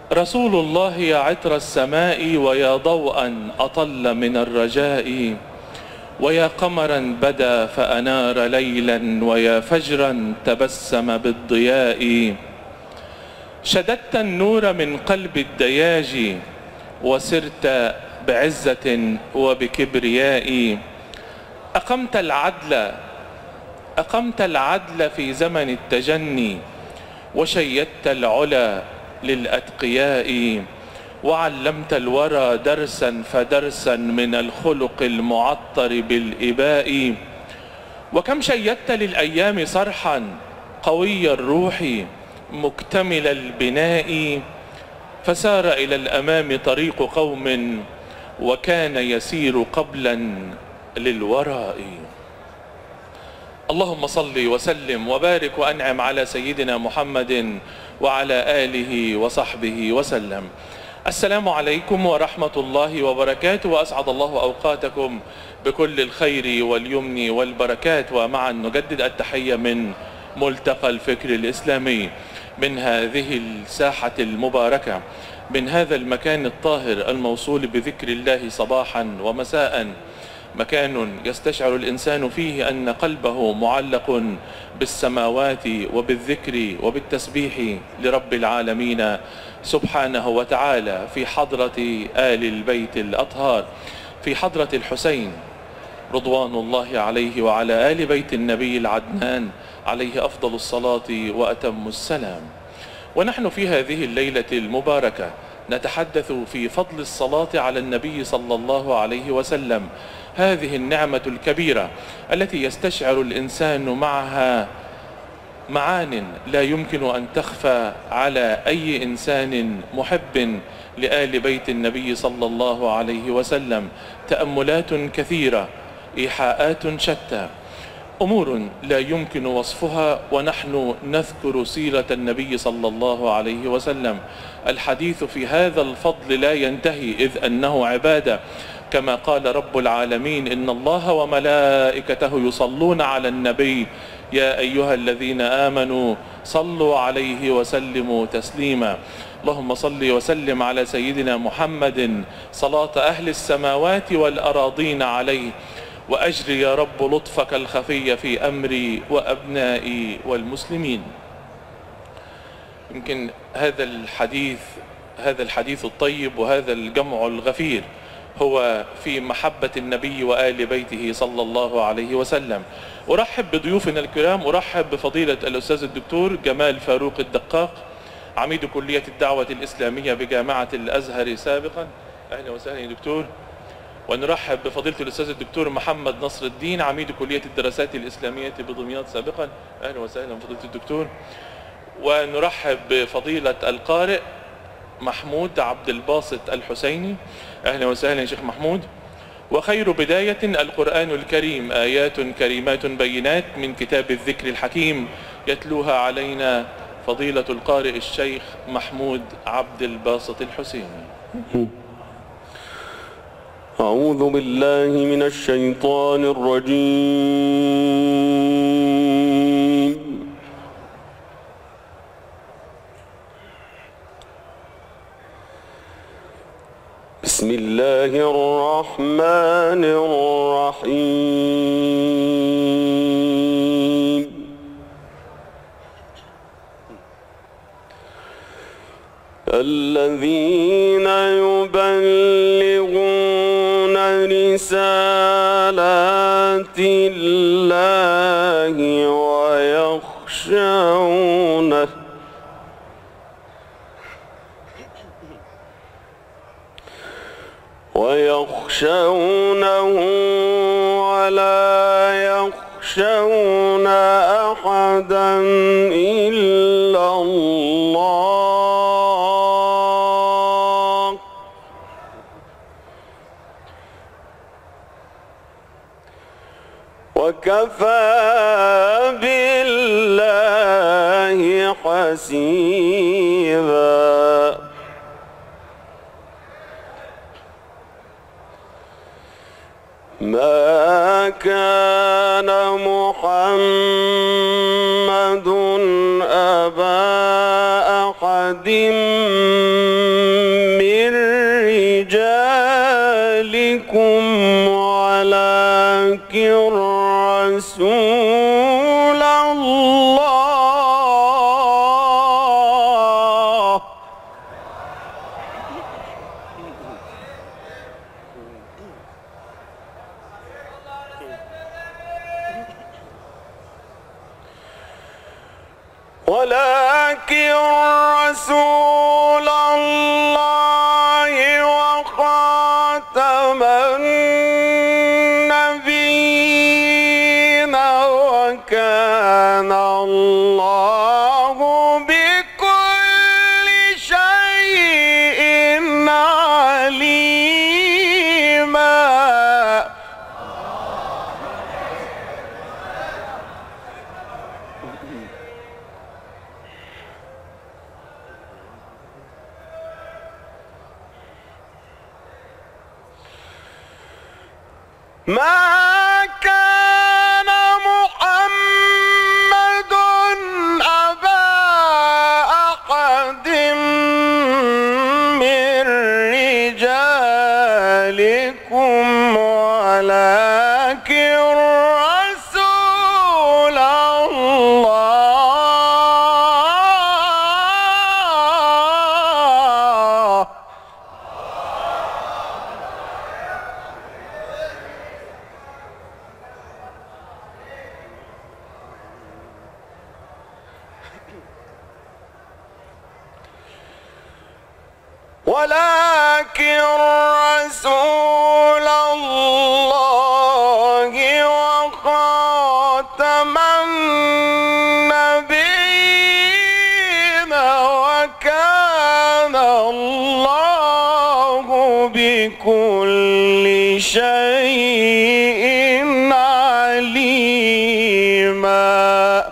رسول الله يا عطر السماء، ويا ضوءا أطل من الرجاء، ويا قمرا بدا فأنار ليلا، ويا فجرا تبسم بالضياء. شددت النور من قلب الدياج، وسرت بعزة وبكبرياء. أقمت العدل في زمن التجني، وشيدت العلا للأتقياء. وعلمت الورى درسا فدرسا من الخلق المعطر بالإباء. وكم شيدت للأيام صرحا قوي الروح مكتمل البناء، فسار إلى الأمام طريق قوم، وكان يسير قبلا للوراء. اللهم صل وسلم وبارك وأنعم على سيدنا محمد وعلى آله وصحبه وسلم. السلام عليكم ورحمة الله وبركاته، وأسعد الله أوقاتكم بكل الخير واليمن والبركات. ومعا نجدد التحية من ملتقى الفكر الإسلامي، من هذه الساحة المباركة، من هذا المكان الطاهر الموصول بذكر الله صباحا ومساء، مكان يستشعر الإنسان فيه أن قلبه معلق بالسماوات وبالذكر وبالتسبيح لرب العالمين سبحانه وتعالى، في حضرة آل البيت الأطهار، في حضرة الحسين رضوان الله عليه وعلى آل بيت النبي العدنان عليه أفضل الصلاة وأتم السلام. ونحن في هذه الليلة المباركة نتحدث في فضل الصلاة على النبي صلى الله عليه وسلم، هذه النعمة الكبيرة التي يستشعر الإنسان معها معان لا يمكن أن تخفى على أي إنسان محب لآل بيت النبي صلى الله عليه وسلم. تأملات كثيرة، إيحاءات شتى، أمور لا يمكن وصفها ونحن نذكر سيرة النبي صلى الله عليه وسلم. الحديث في هذا الفضل لا ينتهي، إذ أنه عبادة، كما قال رب العالمين: إن الله وملائكته يصلون على النبي يا أيها الذين آمنوا صلوا عليه وسلموا تسليما. اللهم صل وسلم على سيدنا محمد صلاة أهل السماوات والأراضين عليه، وأجري يا رب لطفك الخفي في أمري وأبنائي والمسلمين. يمكن هذا الحديث الطيب وهذا الجمع الغفير هو في محبة النبي وآل بيته صلى الله عليه وسلم. أرحب بضيوفنا الكرام، أرحب بفضيلة الأستاذ الدكتور جمال فاروق الدقاق، عميد كلية الدعوة الإسلامية بجامعة الأزهر سابقا. أهلا وسهلا يا دكتور. ونرحب بفضيلة الأستاذ الدكتور محمد نصر الدين، عميد كلية الدراسات الإسلامية بدمياط سابقا. أهلا وسهلا فضيلة الدكتور. ونرحب بفضيلة القارئ محمود عبد الباسط الحسيني. أهلا وسهلا يا شيخ محمود. وخير بداية القرآن الكريم، آيات كريمات بينات من كتاب الذكر الحكيم، يتلوها علينا فضيلة القارئ الشيخ محمود عبد الباسط الحسيني. أعوذ بالله من الشيطان الرجيم. بسم الله الرحمن الرحيم. الذين يبلغون رسالات الله ويخشونه ولا يخشون أحدا إلا الله، وكفى بالله حسيبا. ما كان محمد أبا أحد ولكن رسول الله وخاتم النبيين وكان الله بكل شيء عليما. ما كان محمد أبا أحد من رجالكم ولكن رسول الله. ولكن رسول الله وخاتم النبيين وكان الله بكل شيء عليما.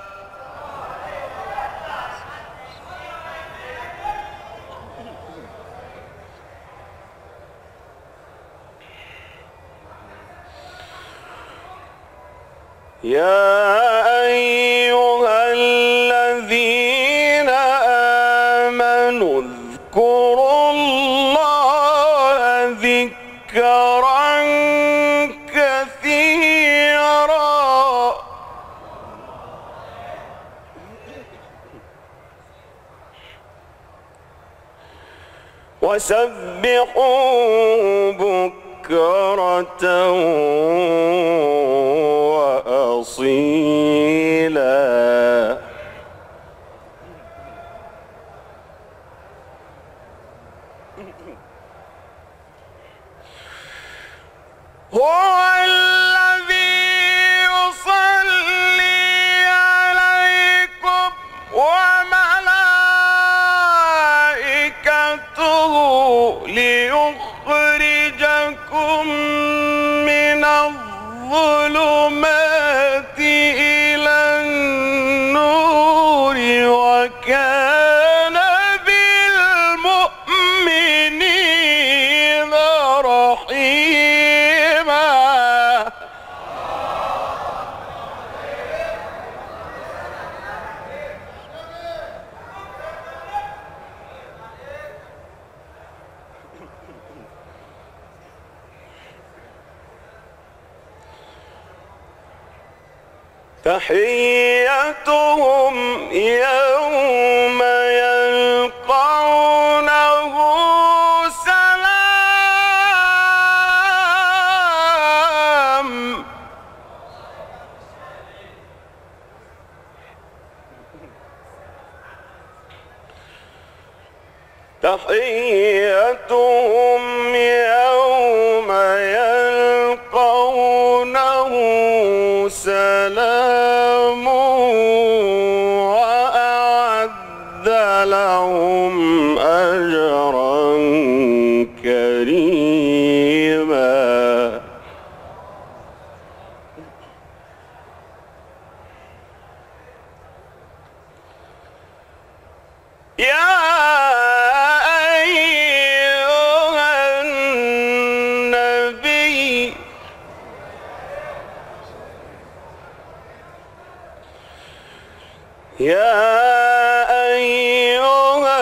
يا أيها الذين آمنوا اذكروا الله ذكرا كثيرا وسبحوه بكرة وأصيلا. هو الذي يصلي عليكم وملائكته ليخرجكم من الظلمات إلى النور وكان بالمؤمنين رحيما. تحيتهم يوم يلقونه سلام. تحيتهم يوم يلقونه سلام وأعد لهم أجرا كريما. يا أيها النبي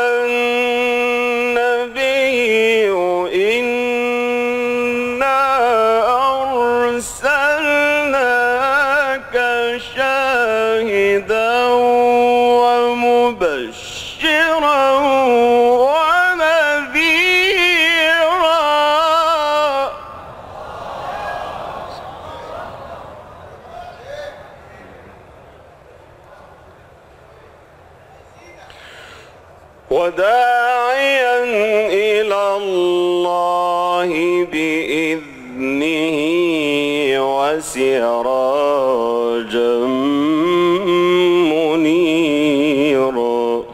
إنا داعيا إلى الله بإذنه وسراجا منيرا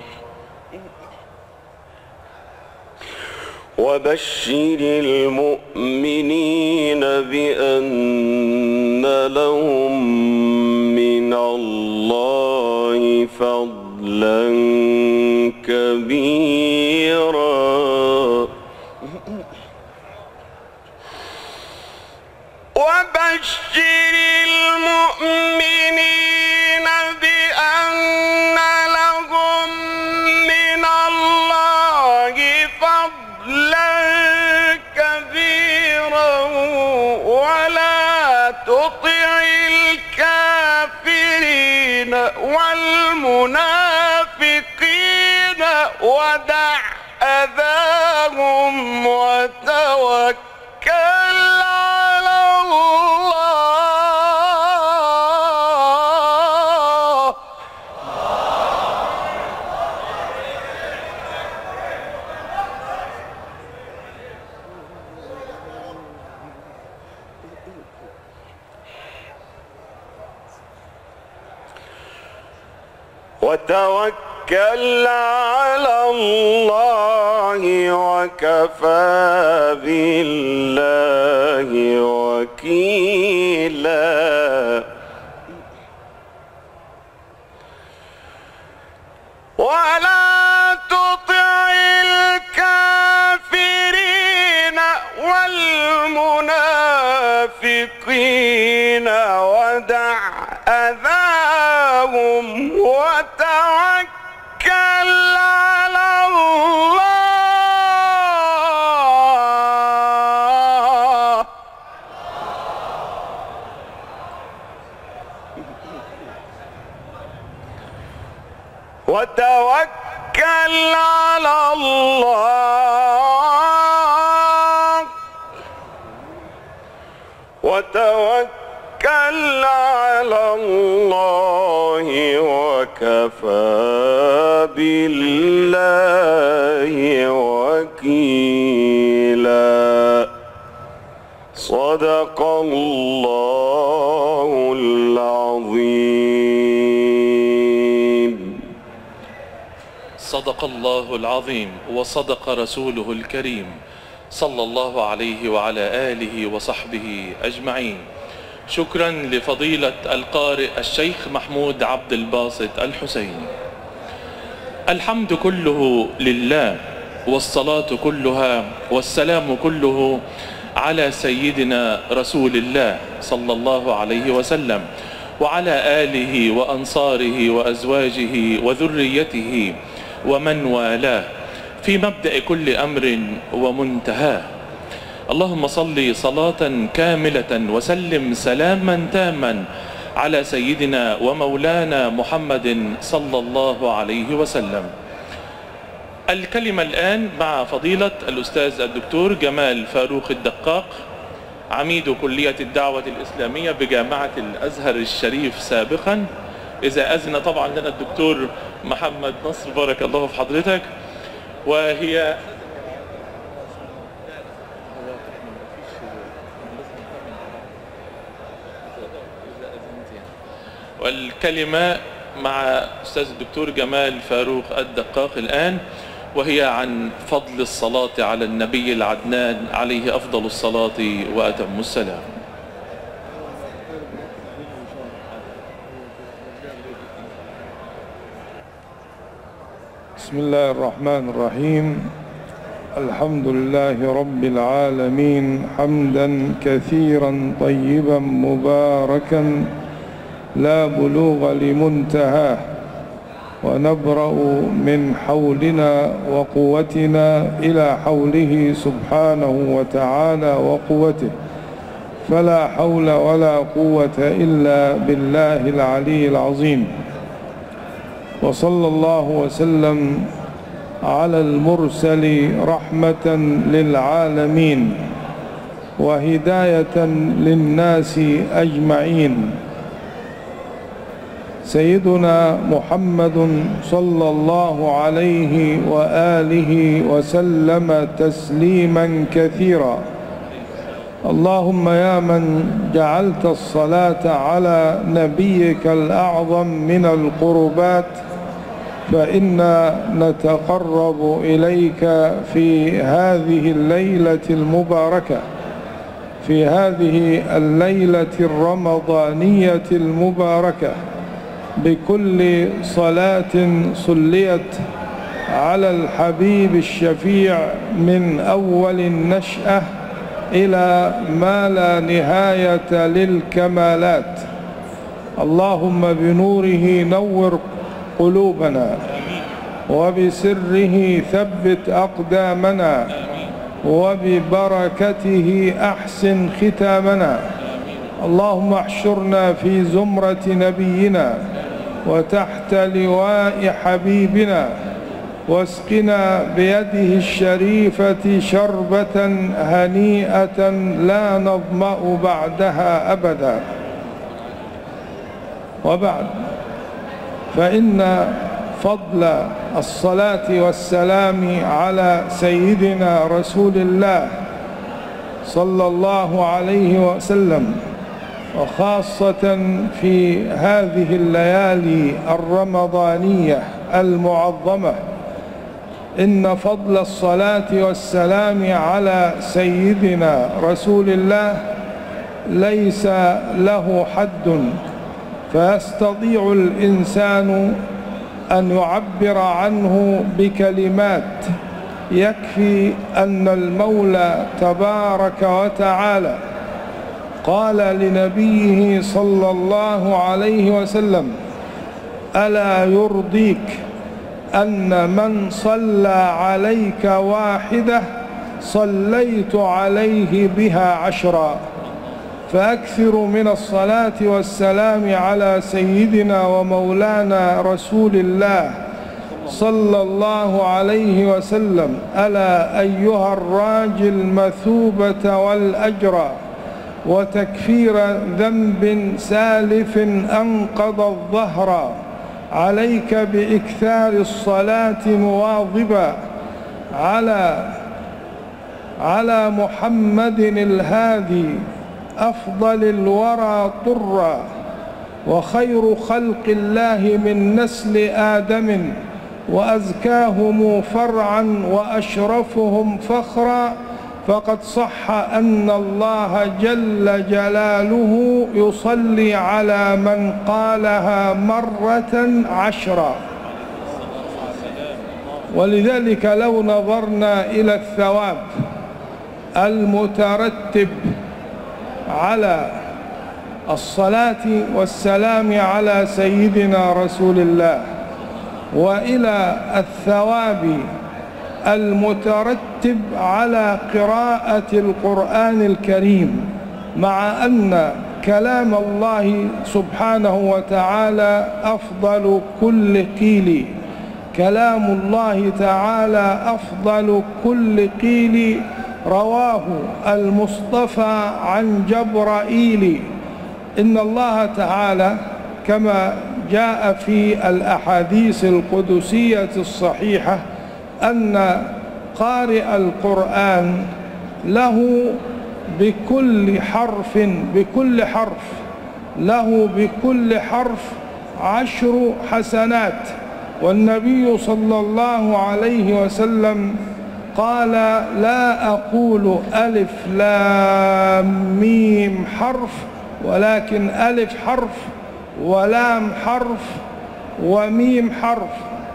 وبشر المؤمنين بأن لهم من الله فضلا كبيرا وبشر المؤمنين بأن لهم من الله فضلا كبيرا ولا تطع الكافرين والمنافقين ودع أذاهم وتوكل على الله وتوكل على الله وكفى بالله وكيلا ولا تطع الكافرين والمنافقين ودع أذاهم وتوكل على الله وتوكل على الله وتوكل على الله وكفى بالله وكيلا صدق الله العظيم صدق الله العظيم وصدق رسوله الكريم صلى الله عليه وعلى آله وصحبه أجمعين. شكرا لفضيلة القارئ الشيخ محمود عبد الباسط الحسيني. الحمد كله لله والصلاة كلها والسلام كله على سيدنا رسول الله صلى الله عليه وسلم وعلى آله وأنصاره وأزواجه وذريته ومن والاه في مبدأ كل أمر ومنتهاه. اللهم صل صلاة كاملة وسلم سلاما تاما على سيدنا ومولانا محمد صلى الله عليه وسلم. الكلمة الآن مع فضيلة الأستاذ الدكتور جمال فاروق الدقاق، عميد كلية الدعوة الإسلامية بجامعة الأزهر الشريف سابقا، إذا أذن طبعا لنا الدكتور محمد نصر، بارك الله في حضرتك. وهي والكلمة مع أستاذ الدكتور جمال فاروق الدقاق الآن، وهي عن فضل الصلاة على النبي العدنان عليه أفضل الصلاة وأتم السلام. بسم الله الرحمن الرحيم. الحمد لله رب العالمين حمدا كثيرا طيبا مباركا لا بلوغ لمنتهاه، ونبرأ من حولنا وقوتنا إلى حوله سبحانه وتعالى وقوته، فلا حول ولا قوة إلا بالله العلي العظيم. وصلى الله وسلم على المرسل رحمة للعالمين وهداية للناس أجمعين، سيدنا محمد صلى الله عليه وآله وسلم تسليما كثيرا. اللهم يا من جعلت الصلاة على نبيك الأعظم من القربات، فإنا نتقرب إليك في هذه الليلة المباركة، في هذه الليلة الرمضانية المباركة، بكل صلاة صليت على الحبيب الشفيع من أول النشأة إلى ما لا نهاية للكمالات. اللهم بنوره نور قلوبنا، وبسره ثبت أقدامنا، وببركته أحسن ختامنا. اللهم احشرنا في زمرة نبينا وتحت لواء حبيبنا، واسقنا بيده الشريفة شربة هنيئة لا نظمأ بعدها أبدا. وبعد، فإن فضل الصلاة والسلام على سيدنا رسول الله صلى الله عليه وسلم، وخاصة في هذه الليالي الرمضانية المعظمة، إن فضل الصلاة والسلام على سيدنا رسول الله ليس له حد، فيستطيع الإنسان أن يعبر عنه بكلمات. يكفي أن المولى تبارك وتعالى قال لنبيه صلى الله عليه وسلم: ألا يرضيك أن من صلى عليك واحدة صليت عليه بها 10. فأكثروا من الصلاة والسلام على سيدنا ومولانا رسول الله صلى الله عليه وسلم. ألا أيها الراجي المثوبة والأجر وتكفير ذنب سالف أنقض الظهر، عليك بإكثار الصلاة مواظبا على محمد الهادي أفضل الورى طرا، وخير خلق الله من نسل آدم، وأزكاهم فرعا وأشرفهم فخرا. فقد صح أن الله جل جلاله يصلي على من قالها مرة 10. ولذلك لو نظرنا إلى الثواب المترتب على الصلاة والسلام على سيدنا رسول الله، وإلى الثواب المترتب على قراءة القرآن الكريم، مع أن كلام الله سبحانه وتعالى أفضل كل قيل، كلام الله تعالى أفضل كل قيل، رواه المصطفى عن جبرائيل. إن الله تعالى كما جاء في الأحاديث القدسية الصحيحة أن قارئ القرآن له بكل حرف 10 حسنات. والنبي صلى الله عليه وسلم قال: لا أقول ألف لام ميم حرف، ولكن ألف حرف ولام حرف وميم حرف.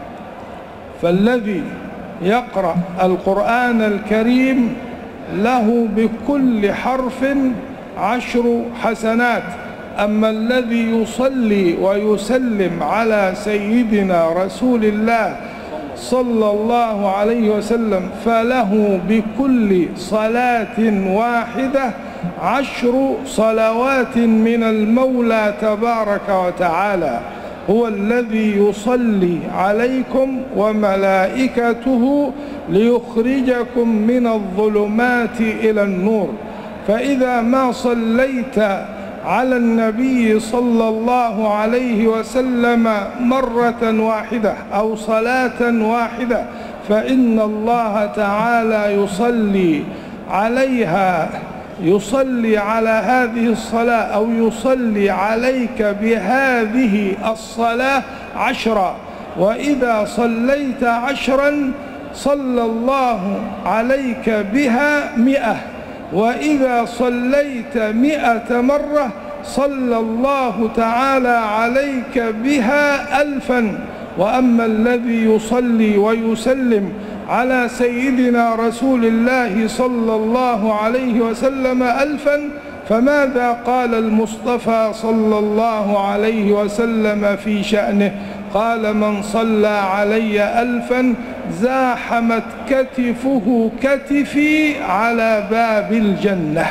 فالذي يقرأ القرآن الكريم له بكل حرف 10 حسنات. أما الذي يصلي ويسلم على سيدنا رسول الله صلى الله عليه وسلم فله بكل صلاة واحدة 10 صلوات من المولى تبارك وتعالى. هو الذي يصلي عليكم وملائكته ليخرجكم من الظلمات إلى النور. فإذا ما صليت على النبي صلى الله عليه وسلم مرة واحدة أو صلاة واحدة فإن الله تعالى يصلي على هذه الصلاة أو يصلي عليك بهذه الصلاة 10. وإذا صليت 10 صلى الله عليك بها 100. وإذا صليت 100 مرة صلى الله تعالى عليك بها 1000. وأما الذي يصلي ويسلم على سيدنا رسول الله صلى الله عليه وسلم 1000 فماذا قال المصطفى صلى الله عليه وسلم في شأنه؟ قال: من صلى علي 1000 زاحمت كتفه كتفي على باب الجنة.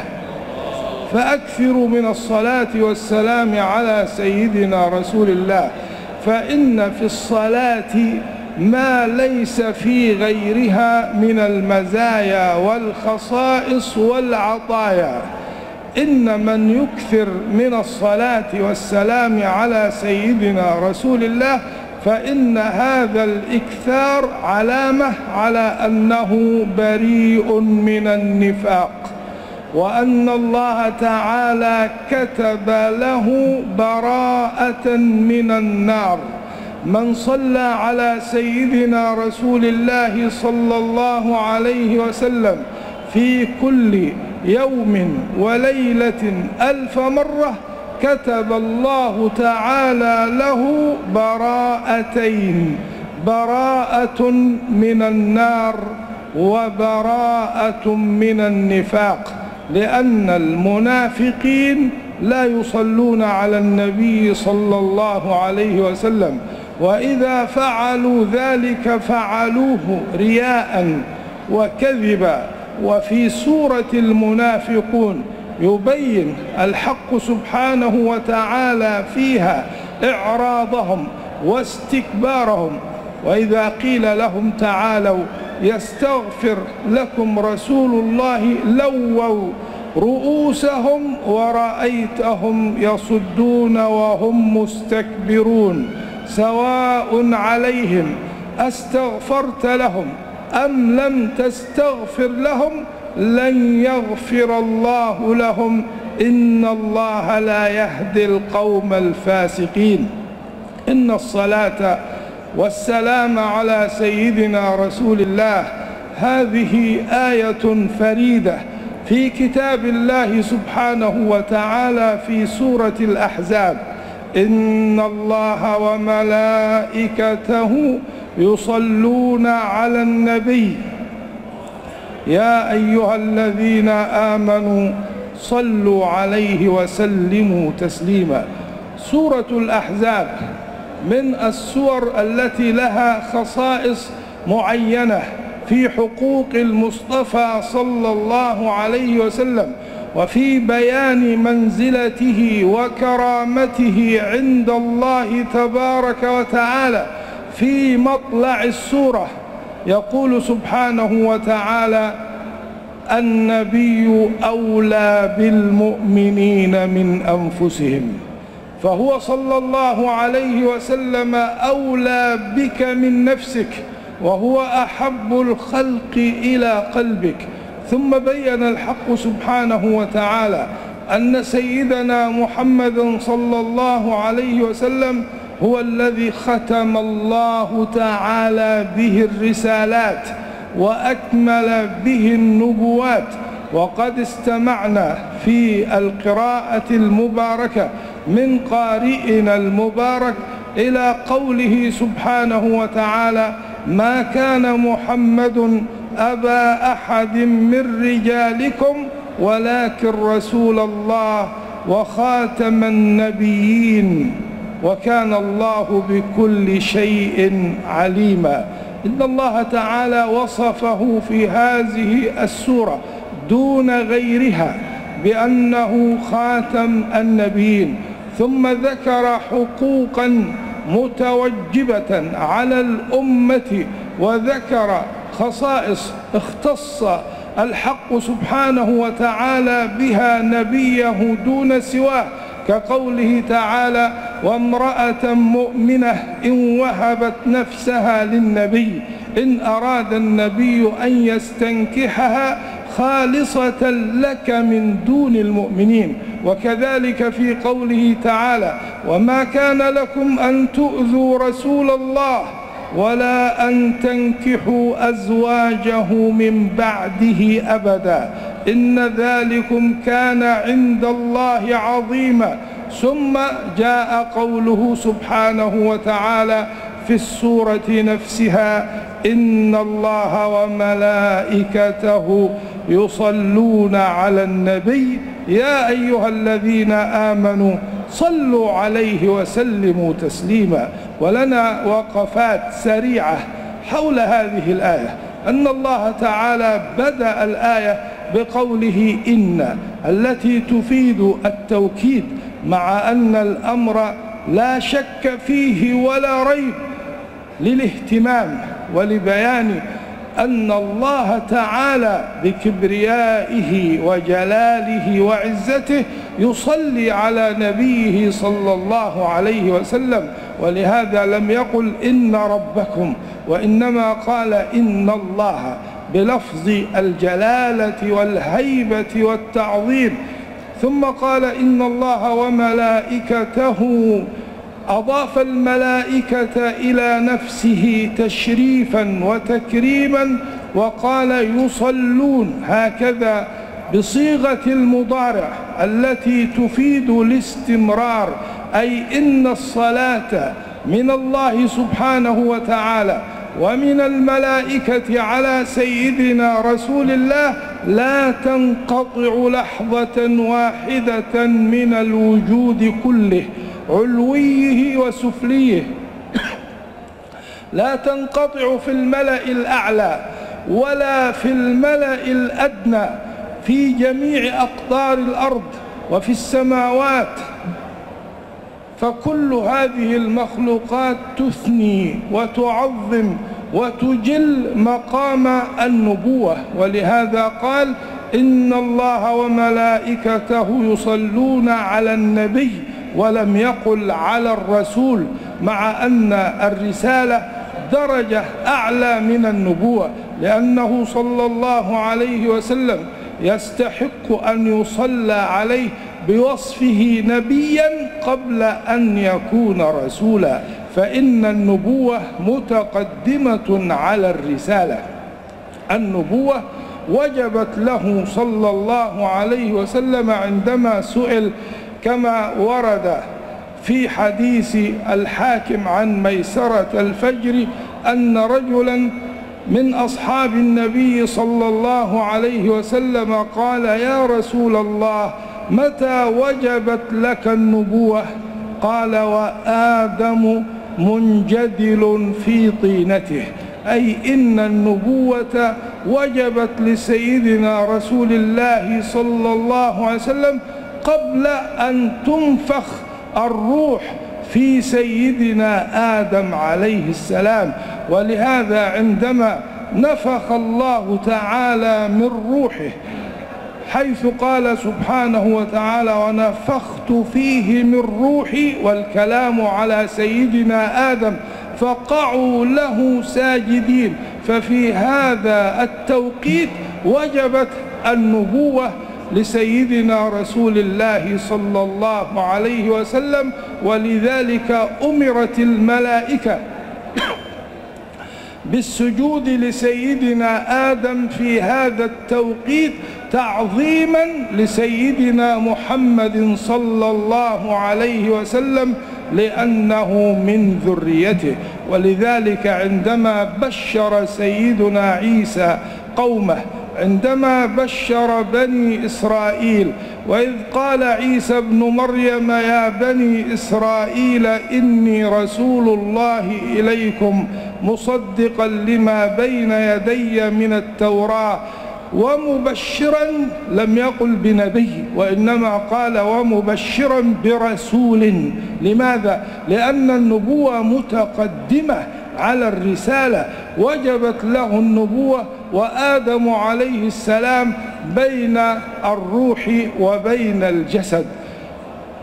فأكثروا من الصلاة والسلام على سيدنا رسول الله، فإن في الصلاة ما ليس في غيرها من المزايا والخصائص والعطايا. إن من يكثر من الصلاة والسلام على سيدنا رسول الله فإن هذا الإكثار علامة على أنه بريء من النفاق، وأن الله تعالى كتب له براءة من النار. من صلى على سيدنا رسول الله صلى الله عليه وسلم في كل يوم وليلة 1000 مرة كتب الله تعالى له براءتين: براءة من النار وبراءة من النفاق، لأن المنافقين لا يصلون على النبي صلى الله عليه وسلم، وإذا فعلوا ذلك فعلوه رياء وكذبا. وفي سورة المنافقون يبين الحق سبحانه وتعالى فيها إعراضهم واستكبارهم، وإذا قيل لهم تعالوا يستغفر لكم رسول الله لووا رؤوسهم ورأيتهم يصدون وهم مستكبرون. سواء عليهم أستغفرت لهم أم لم تستغفر لهم لن يغفر الله لهم، إن الله لا يهدي القوم الفاسقين. إن الصلاة والسلام على سيدنا رسول الله هذه آية فريدة في كتاب الله سبحانه وتعالى في سورة الأحزاب: إن الله وملائكته يصلون على النبي يا أيها الذين آمنوا صلوا عليه وسلموا تسليما. سورة الأحزاب من السور التي لها خصائص معينة في حقوق المصطفى صلى الله عليه وسلم، وفي بيان منزلته وكرامته عند الله تبارك وتعالى. في مطلع السورة يقول سبحانه وتعالى: النبي أولى بالمؤمنين من أنفسهم، فهو صلى الله عليه وسلم أولى بك من نفسك، وهو أحب الخلق إلى قلبك. ثم بين الحق سبحانه وتعالى أن سيدنا محمد صلى الله عليه وسلم هو الذي ختم الله تعالى به الرسالات وأكمل به النبوات. وقد استمعنا في القراءة المباركة من قارئنا المبارك إلى قوله سبحانه وتعالى: ما كان محمد أبا أحد من رجالكم ولكن رسول الله وخاتم النبيين وكان الله بكل شيء عليما. إن الله تعالى وصفه في هذه السورة دون غيرها بأنه خاتم النبيين، ثم ذكر حقوقا متوجبة على الأمة، وذكر خصائص اختص الحق سبحانه وتعالى بها نبيه دون سواه، كقوله تعالى: وامرأة مؤمنة إن وهبت نفسها للنبي إن أراد النبي أن يستنكحها خالصة لك من دون المؤمنين. وكذلك في قوله تعالى: وما كان لكم أن تؤذوا رسول الله ولا أن تنكحوا أزواجه من بعده أبدا إن ذلكم كان عند الله عظيما. ثم جاء قوله سبحانه وتعالى في السورة نفسها: إن الله وملائكته يصلون على النبي يا أيها الذين آمنوا صلوا عليه وسلموا تسليما. ولنا وقفات سريعة حول هذه الآية. أن الله تعالى بدأ الآية بقوله إن، التي تفيد التوكيد، مع أن الأمر لا شك فيه ولا ريب، للاهتمام ولبيان أن الله تعالى بكبريائه وجلاله وعزته يصلي على نبيه صلى الله عليه وسلم. ولهذا لم يقل إن ربكم، وإنما قال إن الله بلفظ الجلالة والهيبة والتعظيم. ثم قال إن الله وملائكته، أضاف الملائكة إلى نفسه تشريفا وتكريما، وقال يصلون هكذا بصيغة المضارع التي تفيد الاستمرار، أي إن الصلاة من الله سبحانه وتعالى ومن الملائكة على سيدنا رسول الله لا تنقطع لحظة واحدة من الوجود كله، علويه وسفليه، لا تنقطع في الملأ الأعلى ولا في الملأ الأدنى، في جميع أقطار الأرض وفي السماوات. فكل هذه المخلوقات تثني وتعظم وتجل مقام النبوة. ولهذا قال إن الله وملائكته يصلون على النبي، ولم يقل على الرسول، مع أن الرسالة درجة أعلى من النبوة، لأنه صلى الله عليه وسلم يستحق أن يصلى عليه بوصفه نبيا قبل أن يكون رسولا، فإن النبوة متقدمة على الرسالة. النبوة وجبت له صلى الله عليه وسلم عندما سئل، كما ورد في حديث الحاكم عن ميسرة الفجر، أن رجلا من أصحاب النبي صلى الله عليه وسلم قال: يا رسول الله، متى وجبت لك النبوة؟ قال: وآدم منجدل في طينته، أي إن النبوة وجبت لسيدنا رسول الله صلى الله عليه وسلم قبل أن تنفخ الروح في سيدنا آدم عليه السلام. ولهذا عندما نفخ الله تعالى من روحه، حيث قال سبحانه وتعالى: ونفخت فيه من روحي، والكلام على سيدنا آدم، فقعوا له ساجدين، ففي هذا التوقيت وجبت النبوة لسيدنا رسول الله صلى الله عليه وسلم. ولذلك أمرت الملائكة بالسجود لسيدنا آدم في هذا التوقيت تعظيما لسيدنا محمد صلى الله عليه وسلم، لأنه من ذريته. ولذلك عندما بشر سيدنا عيسى قومه، عندما بشر بني إسرائيل، وإذ قال عيسى ابن مريم: يا بني إسرائيل إني رسول الله إليكم مصدقا لما بين يدي من التوراة ومبشرا، لم يقل بنبي، وإنما قال ومبشرا برسول. لماذا؟ لأن النبوة متقدمة على الرسالة، وجبت له النبوة، وآدم عليه السلام بين الروح وبين الجسد.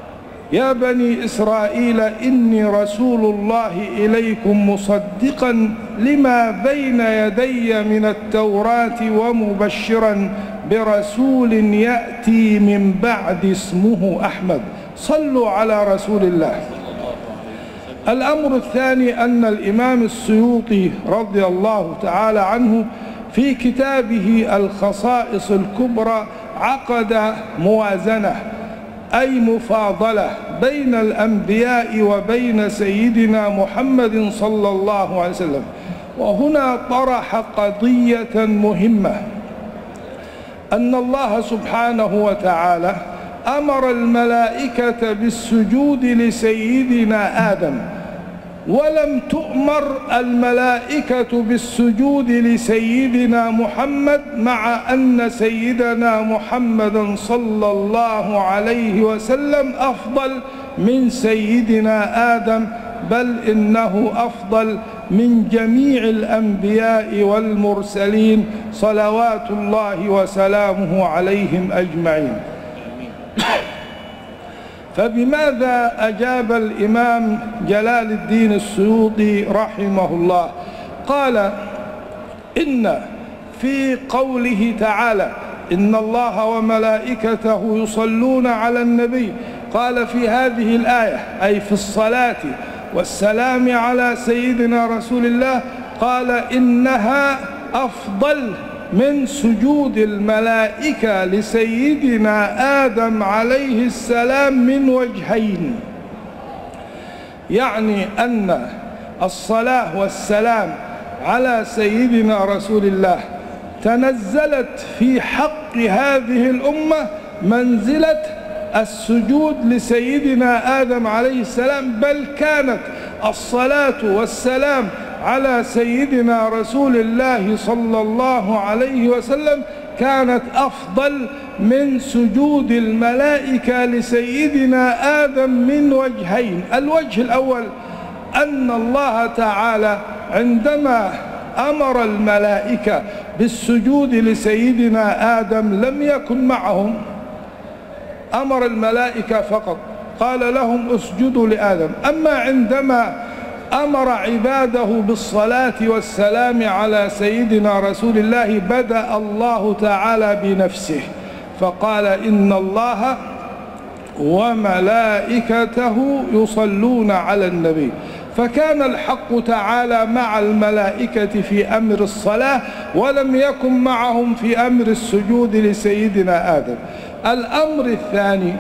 يا بني إسرائيل إني رسول الله إليكم مصدقا لما بين يدي من التوراة ومبشرا برسول يأتي من بعد اسمه أحمد. صلوا على رسول الله. الأمر الثاني أن الإمام السيوطي رضي الله تعالى عنه في كتابه الخصائص الكبرى عقد موازنة أي مفاضلة بين الأنبياء وبين سيدنا محمد صلى الله عليه وسلم، وهنا طرح قضية مهمة، أن الله سبحانه وتعالى أمر الملائكة بالسجود لسيدنا آدم، ولم تؤمر الملائكة بالسجود لسيدنا محمد، مع أن سيدنا محمدا صلى الله عليه وسلم أفضل من سيدنا آدم، بل إنه أفضل من جميع الأنبياء والمرسلين صلوات الله وسلامه عليهم أجمعين. فبماذا أجاب الإمام جلال الدين السيوطي رحمه الله؟ قال: إن في قوله تعالى إن الله وملائكته يصلون على النبي، قال في هذه الآية أي في الصلاة والسلام على سيدنا رسول الله، قال إنها أفضل من سجود الملائكة لسيدنا آدم عليه السلام من وجهين. يعني أن الصلاة والسلام على سيدنا رسول الله تنزلت في حق هذه الأمة منزلة السجود لسيدنا آدم عليه السلام، بل كانت الصلاة والسلام على سيدنا رسول الله صلى الله عليه وسلم كانت أفضل من سجود الملائكة لسيدنا آدم من وجهين. الوجه الأول أن الله تعالى عندما أمر الملائكة بالسجود لسيدنا آدم لم يكن معهم، أمر الملائكة فقط، قال لهم اسجدوا لآدم. أما عندما أمر عباده بالصلاة والسلام على سيدنا رسول الله بدأ الله تعالى بنفسه فقال إن الله وملائكته يصلون على النبي، فكان الحق تعالى مع الملائكة في أمر الصلاة ولم يكن معهم في أمر السجود لسيدنا آدم. الأمر الثاني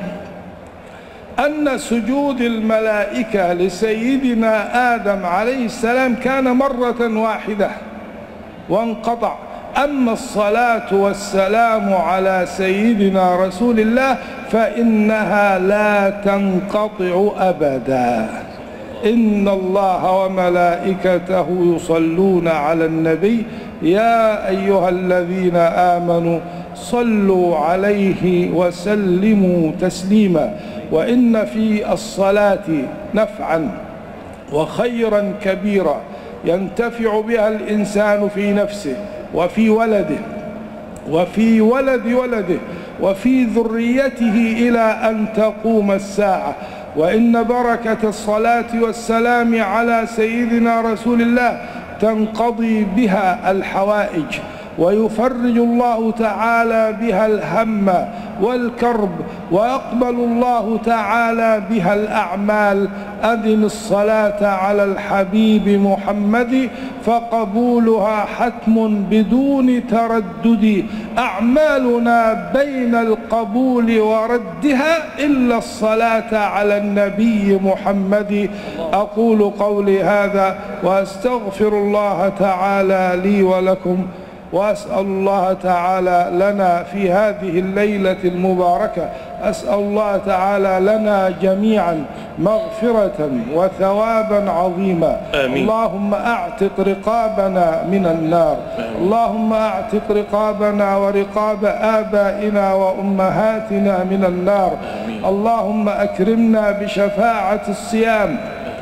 أن سجود الملائكة لسيدنا آدم عليه السلام كان مرة واحدة وانقطع، أما الصلاة والسلام على سيدنا رسول الله فإنها لا تنقطع أبدا. إن الله وملائكته يصلون على النبي يا أيها الذين آمنوا صلوا عليه وسلموا تسليما. وإن في الصلاة نفعا وخيرا كبيرا ينتفع بها الإنسان في نفسه وفي ولده وفي ولد ولده وفي ذريته إلى أن تقوم الساعة. وإن بركة الصلاة والسلام على سيدنا رسول الله تنقضي بها الحوائج ويفرج الله تعالى بها الهم والكرب ويقبل الله تعالى بها الأعمال. أدم الصلاة على الحبيب محمد فقبولها حتم بدون تردد. أعمالنا بين القبول وردها إلا الصلاة على النبي محمد. أقول قولي هذا وأستغفر الله تعالى لي ولكم، وأسأل الله تعالى لنا في هذه الليلة المباركة، أسأل الله تعالى لنا جميعا مغفرة وثوابا عظيما. آمين. اللهم أعتق رقابنا من النار. آمين. اللهم أعتق رقابنا ورقاب آبائنا وأمهاتنا من النار. آمين. اللهم أكرمنا بشفاعة الصيام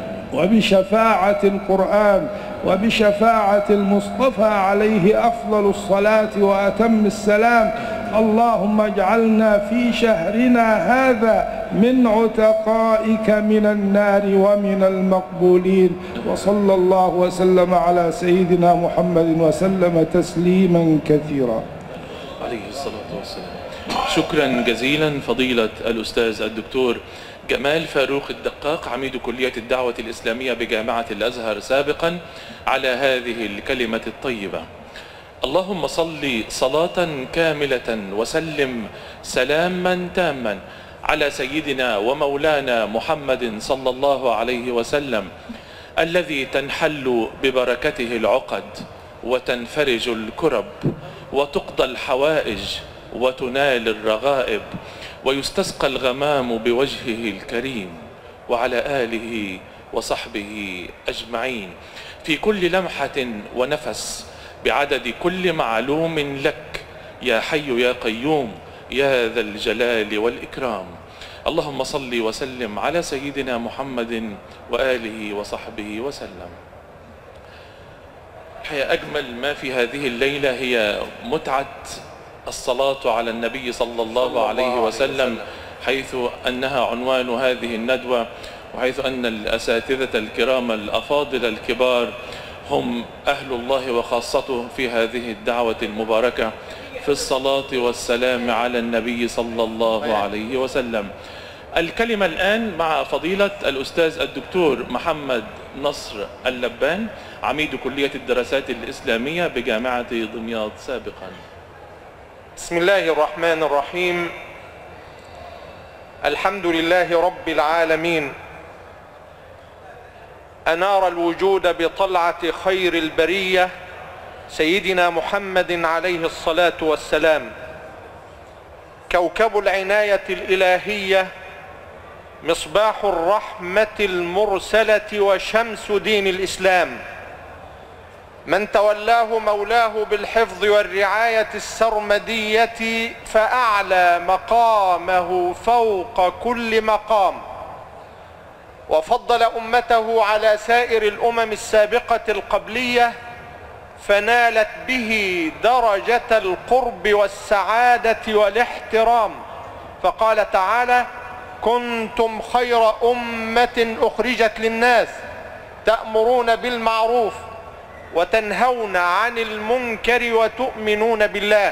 وبشفاعة القرآن وبشفاعة المصطفى عليه أفضل الصلاة وأتم السلام اللهم اجعلنا في شهرنا هذا من عتقائك من النار ومن المقبولين. وصلى الله وسلم على سيدنا محمد وسلم تسليما كثيرا عليه الصلاة والسلام. شكرا جزيلا فضيلة الأستاذ الدكتور جمال فاروق الدقاق عميد كلية الدعوة الإسلامية بجامعة الأزهر سابقا على هذه الكلمة الطيبة. اللهم صل صلاة كاملة وسلم سلاما تاما على سيدنا ومولانا محمد صلى الله عليه وسلم الذي تنحل ببركته العقد وتنفرج الكرب وتقضى الحوائج وتنال الرغائب ويستسقى الغمام بوجهه الكريم، وعلى آله وصحبه أجمعين في كل لمحة ونفس بعدد كل معلوم لك يا حي يا قيوم يا ذا الجلال والإكرام. اللهم صل وسلم على سيدنا محمد وآله وصحبه وسلم. الحقيقة أجمل ما في هذه الليلة هي متعة الصلاة على النبي صلى الله عليه وسلم، حيث أنها عنوان هذه الندوة، وحيث أن الأساتذة الكرام الأفاضل الكبار هم أهل الله وخاصته في هذه الدعوة المباركة في الصلاة والسلام على النبي صلى الله عليه وسلم. الكلمة الآن مع فضيلة الأستاذ الدكتور محمد نصر اللبان عميد كلية الدراسات الإسلامية بجامعة دمياط سابقا. بسم الله الرحمن الرحيم. الحمد لله رب العالمين، أنار الوجود بطلعة خير البرية سيدنا محمد عليه الصلاة والسلام، كوكب العناية الإلهية، مصباح الرحمة المرسلة وشمس دين الإسلام، من تولاه مولاه بالحفظ والرعاية السرمدية فأعلى مقامه فوق كل مقام، وفضل أمته على سائر الأمم السابقة القبلية فنالت به درجة القرب والسعادة والاحترام. فقال تعالى: كنتم خير أمة أخرجت للناس تأمرون بالمعروف وتنهون عن المنكر وتؤمنون بالله.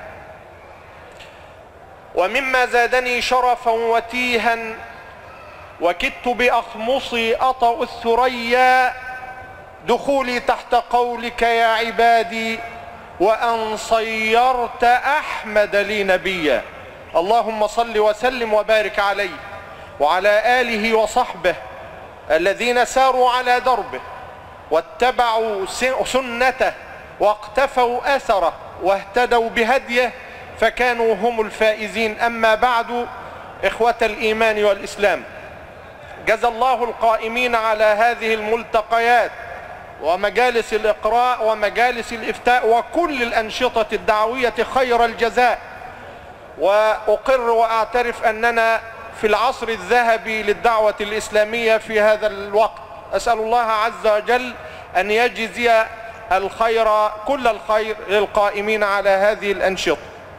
ومما زادني شرفا وتيها وكدت بأخمصي أطأ الثريا دخولي تحت قولك يا عبادي وأن صيرت أحمد لي نبيا. اللهم صل وسلم وبارك عليه وعلى آله وصحبه الذين ساروا على دربه واتبعوا سنته واقتفوا أثره واهتدوا بهديه فكانوا هم الفائزين. أما بعد، إخوة الإيمان والإسلام، جزى الله القائمين على هذه الملتقيات ومجالس الإقراء ومجالس الإفتاء وكل الأنشطة الدعوية خير الجزاء. وأقر وأعترف أننا في العصر الذهبي للدعوة الإسلامية في هذا الوقت. أسأل الله عز وجل أن يجزي الخير كل الخير للقائمين على هذه الأنشطة.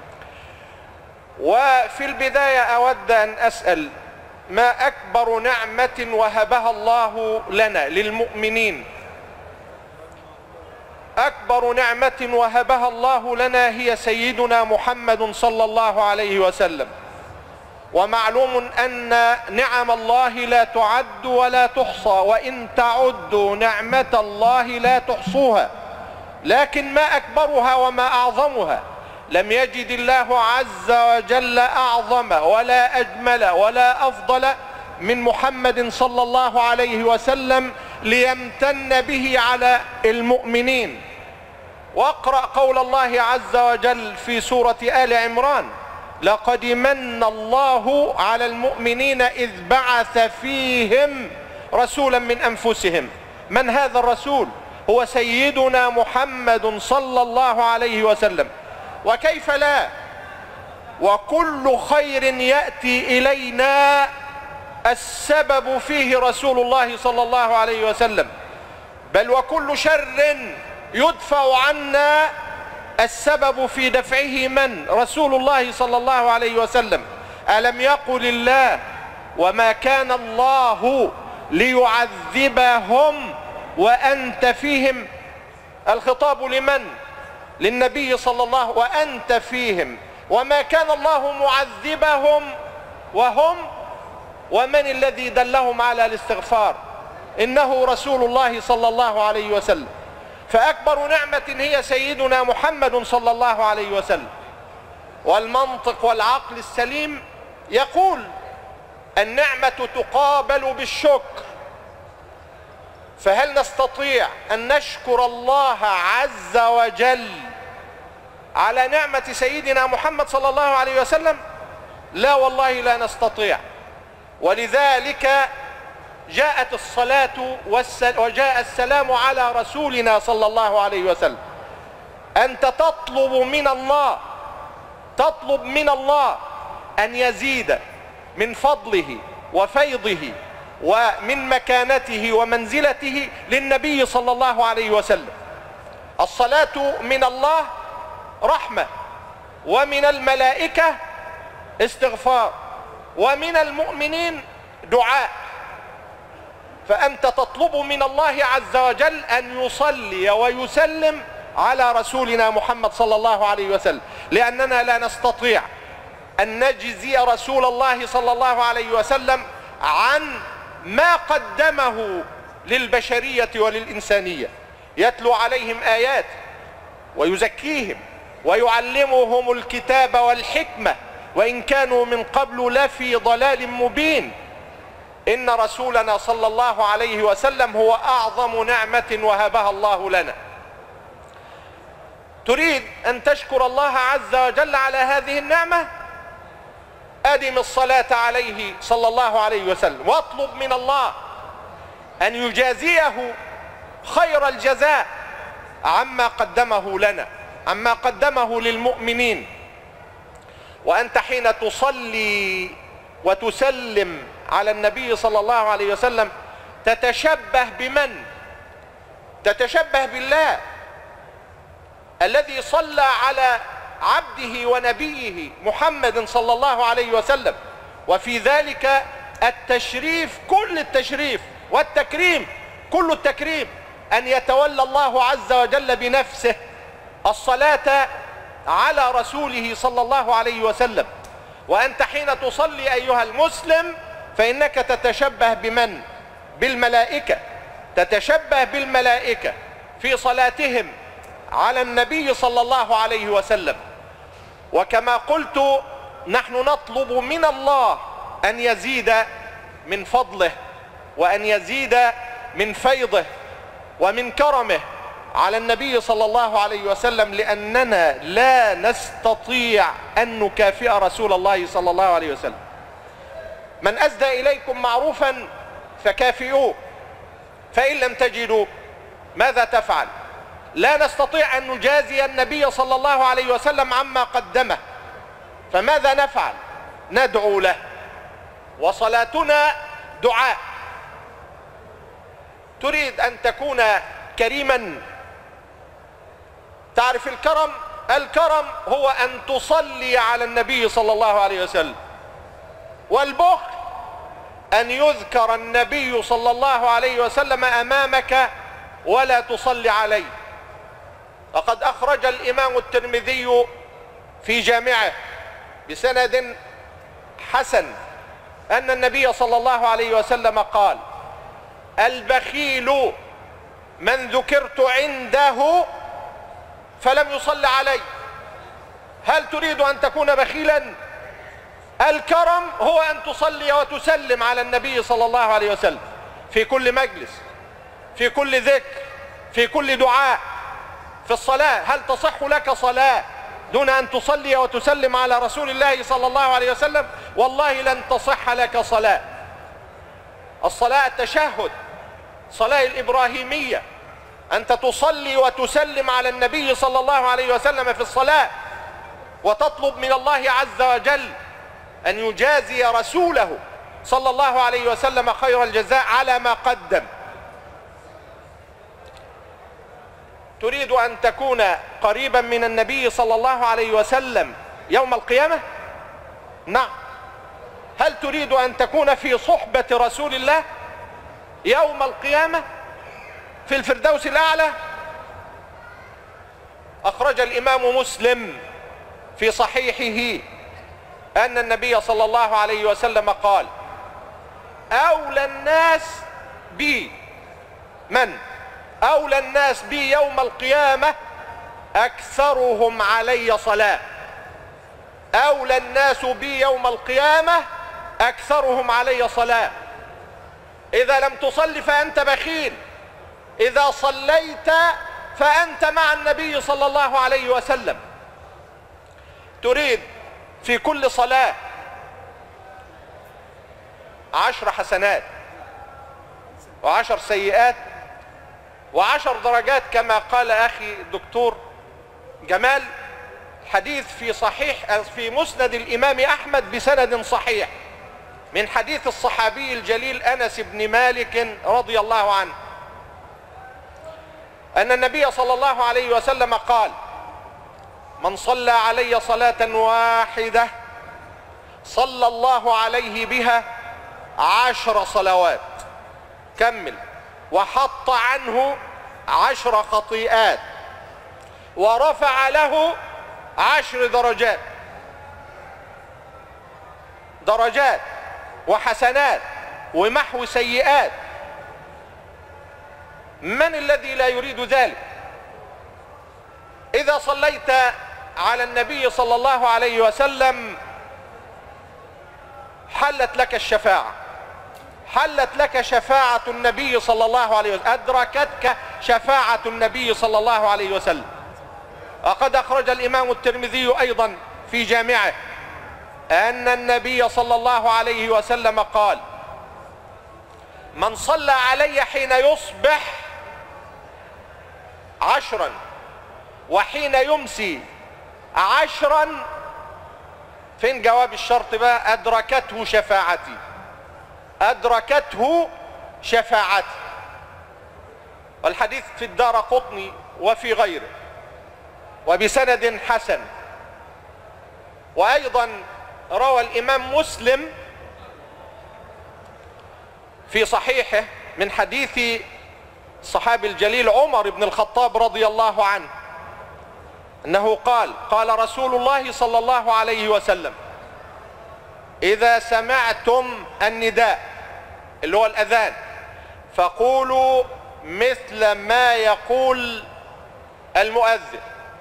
وفي البداية أود أن أسأل: ما أكبر نعمة وهبها الله لنا للمؤمنين؟ أكبر نعمة وهبها الله لنا هي سيدنا محمد صلى الله عليه وسلم. ومعلوم أن نعم الله لا تعد ولا تحصى، وإن تعدوا نعمة الله لا تحصوها. لكن ما أكبرها وما أعظمها؟ لم يجد الله عز وجل أعظم ولا أجمل ولا أفضل من محمد صلى الله عليه وسلم ليمتن به على المؤمنين. واقرأ قول الله عز وجل في سورة آل عمران: لقد من الله على المؤمنين إذ بعث فيهم رسولا من أنفسهم. من هذا الرسول؟ هو سيدنا محمد صلى الله عليه وسلم. وكيف لا؟ وكل خير يأتي إلينا السبب فيه رسول الله صلى الله عليه وسلم، بل وكل شر يدفع عنا السبب في دفعه من؟ رسول الله صلى الله عليه وسلم. ألم يقل الله وما كان الله ليعذبهم وأنت فيهم؟ الخطاب لمن؟ للنبي صلى الله وأنت فيهم. وما كان الله معذبهم ومن الذي دلهم على الاستغفار؟ إنه رسول الله صلى الله عليه وسلم. فأكبر نعمة هي سيدنا محمد صلى الله عليه وسلم. والمنطق والعقل السليم يقول النعمة تقابل بالشكر. فهل نستطيع أن نشكر الله عز وجل على نعمة سيدنا محمد صلى الله عليه وسلم؟ لا والله لا نستطيع. ولذلك جاءت الصلاة وجاء السلام على رسولنا صلى الله عليه وسلم. أنت تطلب من الله أن يزيد من فضله وفيضه ومن مكانته ومنزلته للنبي صلى الله عليه وسلم. الصلاة من الله رحمة، ومن الملائكة استغفار، ومن المؤمنين دعاء. فأنت تطلب من الله عز وجل أن يصلي ويسلم على رسولنا محمد صلى الله عليه وسلم، لأننا لا نستطيع أن نجزي رسول الله صلى الله عليه وسلم عن ما قدمه للبشرية وللإنسانية. يتلو عليهم آيات ويزكيهم ويعلمهم الكتاب والحكمة وإن كانوا من قبل لفي ضلال مبين. إن رسولنا صلى الله عليه وسلم هو أعظم نعمة وهبها الله لنا. تريد أن تشكر الله عز وجل على هذه النعمة؟ أدم الصلاة عليه صلى الله عليه وسلم، واطلب من الله أن يجازيه خير الجزاء عما قدمه لنا، عما قدمه للمؤمنين. وأنت حين تصلي وتسلم على النبي صلى الله عليه وسلم تتشبه بمن؟ تتشبه بالله الذي صلى على عبده ونبيه محمد صلى الله عليه وسلم. وفي ذلك التشريف، كل التشريف، والتكريم، كل التكريم، أن يتولى الله عز وجل بنفسه الصلاة على رسوله صلى الله عليه وسلم. وأنت حين تصلي أيها المسلم فإنك تتشبه بمن؟ بالملائكة. تتشبه بالملائكة في صلاتهم على النبي صلى الله عليه وسلم. وكما قلت نحن نطلب من الله أن يزيد من فضله وأن يزيد من فيضه ومن كرمه على النبي صلى الله عليه وسلم، لأننا لا نستطيع أن نكافئ رسول الله صلى الله عليه وسلم. من أسدى إليكم معروفا فكافئوه، فإن لم تجدوا ماذا تفعل؟ لا نستطيع أن نجازي النبي صلى الله عليه وسلم عما قدمه، فماذا نفعل؟ ندعو له، وصلاتنا دعاء. تريد أن تكون كريما؟ تعرف الكرم؟ الكرم هو أن تصلي على النبي صلى الله عليه وسلم. والبخل أن يذكر النبي صلى الله عليه وسلم أمامك ولا تصلي عليه. وقد أخرج الإمام الترمذي في جامعه بسند حسن أن النبي صلى الله عليه وسلم قال: البخيل من ذكرت عنده فلم يصل علي. هل تريد أن تكون بخيلا؟ الكرم هو أن تصلي وتسلم على النبي صلى الله عليه وسلم في كل مجلس، في كل ذكر، في كل دعاء. في الصلاة، هل تصح لك صلاة دون أن تصلي وتسلم على رسول الله صلى الله عليه وسلم؟ والله لن تصح لك صلاة. الصلاة التشهد، صلاة الإبراهيمية، أنت تصلي وتسلم على النبي صلى الله عليه وسلم في الصلاة، وتطلب من الله عز وجل أن يجازي رسوله صلى الله عليه وسلم خير الجزاء على ما قدم. تريد أن تكون قريبا من النبي صلى الله عليه وسلم يوم القيامة؟ نعم. هل تريد أن تكون في صحبة رسول الله يوم القيامة في الفردوس الأعلى؟ أخرج الإمام مسلم في صحيحه أن النبي صلى الله عليه وسلم قال: أولى الناس بي، من أولى الناس بي يوم القيامة أكثرهم علي صلاة. أولى الناس بي يوم القيامة أكثرهم علي صلاة. إذا لم تصلي فأنت بخيل، إذا صليت فأنت مع النبي صلى الله عليه وسلم. تريد في كل صلاة 10 حسنات و10 سيئات و10 درجات كما قال أخي الدكتور جمال. حديث في مسند الإمام أحمد بسند صحيح من حديث الصحابي الجليل أنس بن مالك رضي الله عنه أن النبي صلى الله عليه وسلم قال: من صلى علي صلاة واحدة صلى الله عليه بها 10 صلوات. كمل: وحط عنه 10 خطيئات ورفع له 10 درجات. درجات وحسنات ومحو سيئات. من الذي لا يريد ذلك؟ إذا صليت على النبي صلى الله عليه وسلم حلت لك الشفاعة، حلت لك شفاعة النبي صلى الله عليه وسلم، أدركتك شفاعة النبي صلى الله عليه وسلم. وقد أخرج الإمام الترمذي أيضا في جامعه أن النبي صلى الله عليه وسلم قال: من صلى علي حين يصبح 10 وحين يمسي 10، فين جواب الشرط بقى؟ أدركته شفاعتي، أدركته شفاعتي. والحديث في الدارقطني وفي غيره وبسند حسن. وأيضا روى الإمام مسلم في صحيحه من حديث الصحابي الجليل عمر بن الخطاب رضي الله عنه أنه قال: قال رسول الله صلى الله عليه وسلم: إذا سمعتم النداء اللي هو الأذان فقولوا مثل ما يقول المؤذن.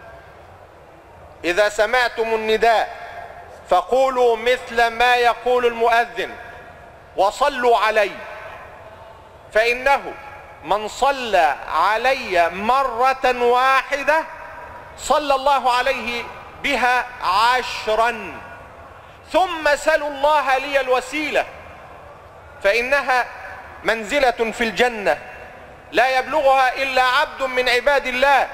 إذا سمعتم النداء فقولوا مثل ما يقول المؤذن وصلوا علي، فإنه من صلى علي مرة واحدة صلى الله عليه بها 10. ثم سلوا الله لي الوسيلة فإنها منزلة في الجنة لا يبلغها إلا عبد من عباد الله،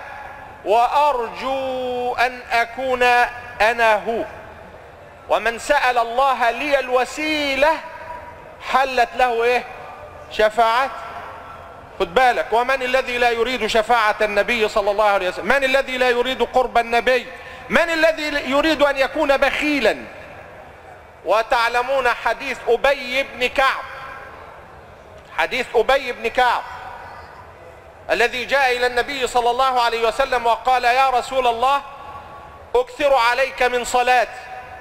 وأرجو أن أكون أنا هو. ومن سأل الله لي الوسيلة حلت له إيه؟ شفاعة. خد بالك، ومن الذي لا يريد شفاعة النبي صلى الله عليه وسلم؟ من الذي لا يريد قرب النبي؟ من الذي يريد أن يكون بخيلا؟ وتعلمون حديث أبي بن كعب، حديث أبي بن كعب الذي جاء إلى النبي صلى الله عليه وسلم وقال: يا رسول الله أكثر عليك من صلاتي،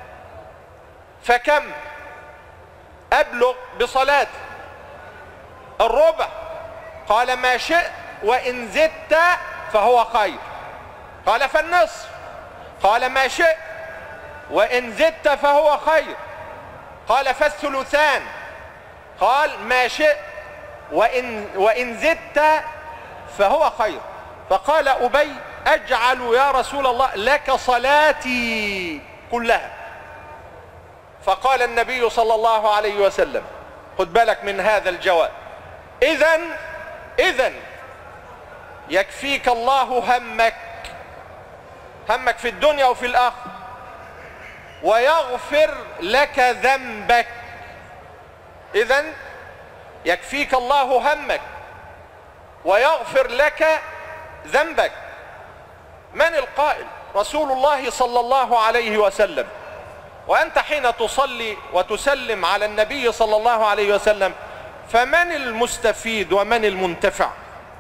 فكم أبلغ بصلاتي؟ الربع. قال: ما شئت وإن زدت فهو خير. قال: فالنصف. قال: ما شئت وإن زدت فهو خير. قال: فالثلثان. قال: ما شئت وإن زدت فهو خير. فقال أبي: أجعل يا رسول الله لك صلاتي كلها. فقال النبي صلى الله عليه وسلم: خد بالك من هذا الجواب، إذن يكفيك الله همك في الدنيا وفي الآخرة، ويغفر لك ذنبك. إذن يكفيك الله همك ويغفر لك ذنبك. من القائل؟ رسول الله صلى الله عليه وسلم. وأنت حين تصلي وتسلم على النبي صلى الله عليه وسلم فمن المستفيد ومن المنتفع؟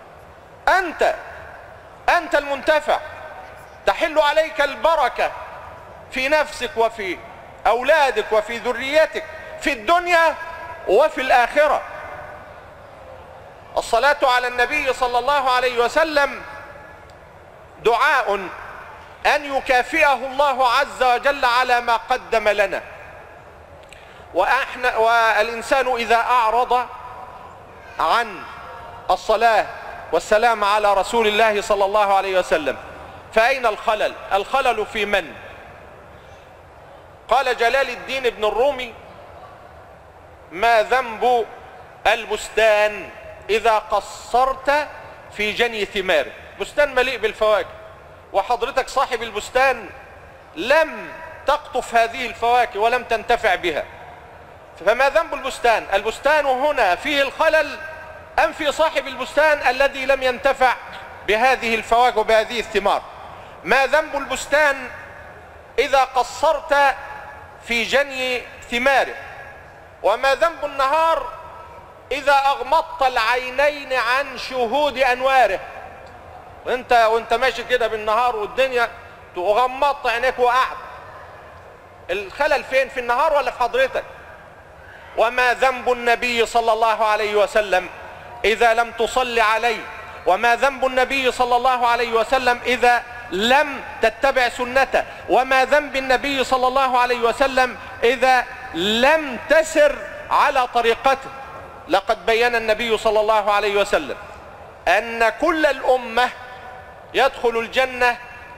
أنت المنتفع، تحل عليك البركة في نفسك وفي أولادك وفي ذريتك في الدنيا وفي الآخرة. الصلاة على النبي صلى الله عليه وسلم دعاء أن يكافئه الله عز وجل على ما قدم لنا. والإنسان إذا أعرض عن الصلاة والسلام على رسول الله صلى الله عليه وسلم فأين الخلل؟ الخلل في من؟ قال جلال الدين ابن الرومي: ما ذنب البستان إذا قصرت في جني ثماره. بستان مليء بالفواكه وحضرتك صاحب البستان لم تقطف هذه الفواكه ولم تنتفع بها، فما ذنب البستان؟ البستان هنا فيه الخلل أم في صاحب البستان الذي لم ينتفع بهذه الفواكه وبهذه الثمار؟ ما ذنب البستان إذا قصرت في جني ثماره؟ وما ذنب النهار إذا أغمضت العينين عن شهود أنواره؟ وانت ماشي كده بالنهار والدنيا تغمضت عينيك وقعد، الخلل فين؟ في النهار ولا في حضرتك؟ وما ذنب النبي صلى الله عليه وسلم إذا لم تصلي عليه؟ وما ذنب النبي صلى الله عليه وسلم إذا لم تتبع سنته؟ وما ذنب النبي صلى الله عليه وسلم إذا لم تسر على طريقته؟ لقد بين النبي صلى الله عليه وسلم أن كل الأمة يدخل الجنة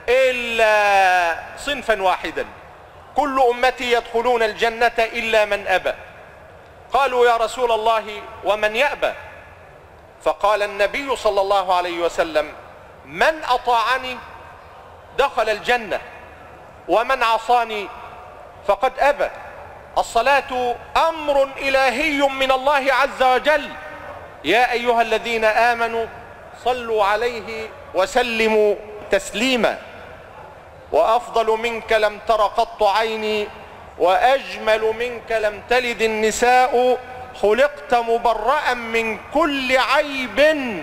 إلا صنفا واحدا، كل أمتي يدخلون الجنة إلا من أبى. قالوا يا رسول الله ومن يأبى؟ فقال النبي صلى الله عليه وسلم: من أطاعني دخل الجنة ومن عصاني فقد أبى. الصلاة أمر إلهي من الله عز وجل: يا أيها الذين آمنوا صلوا عليه وسلموا تسليما. وأفضل منك لم تر قط عيني وأجمل منك لم تلد النساء، خلقت مبرأ من كل عيب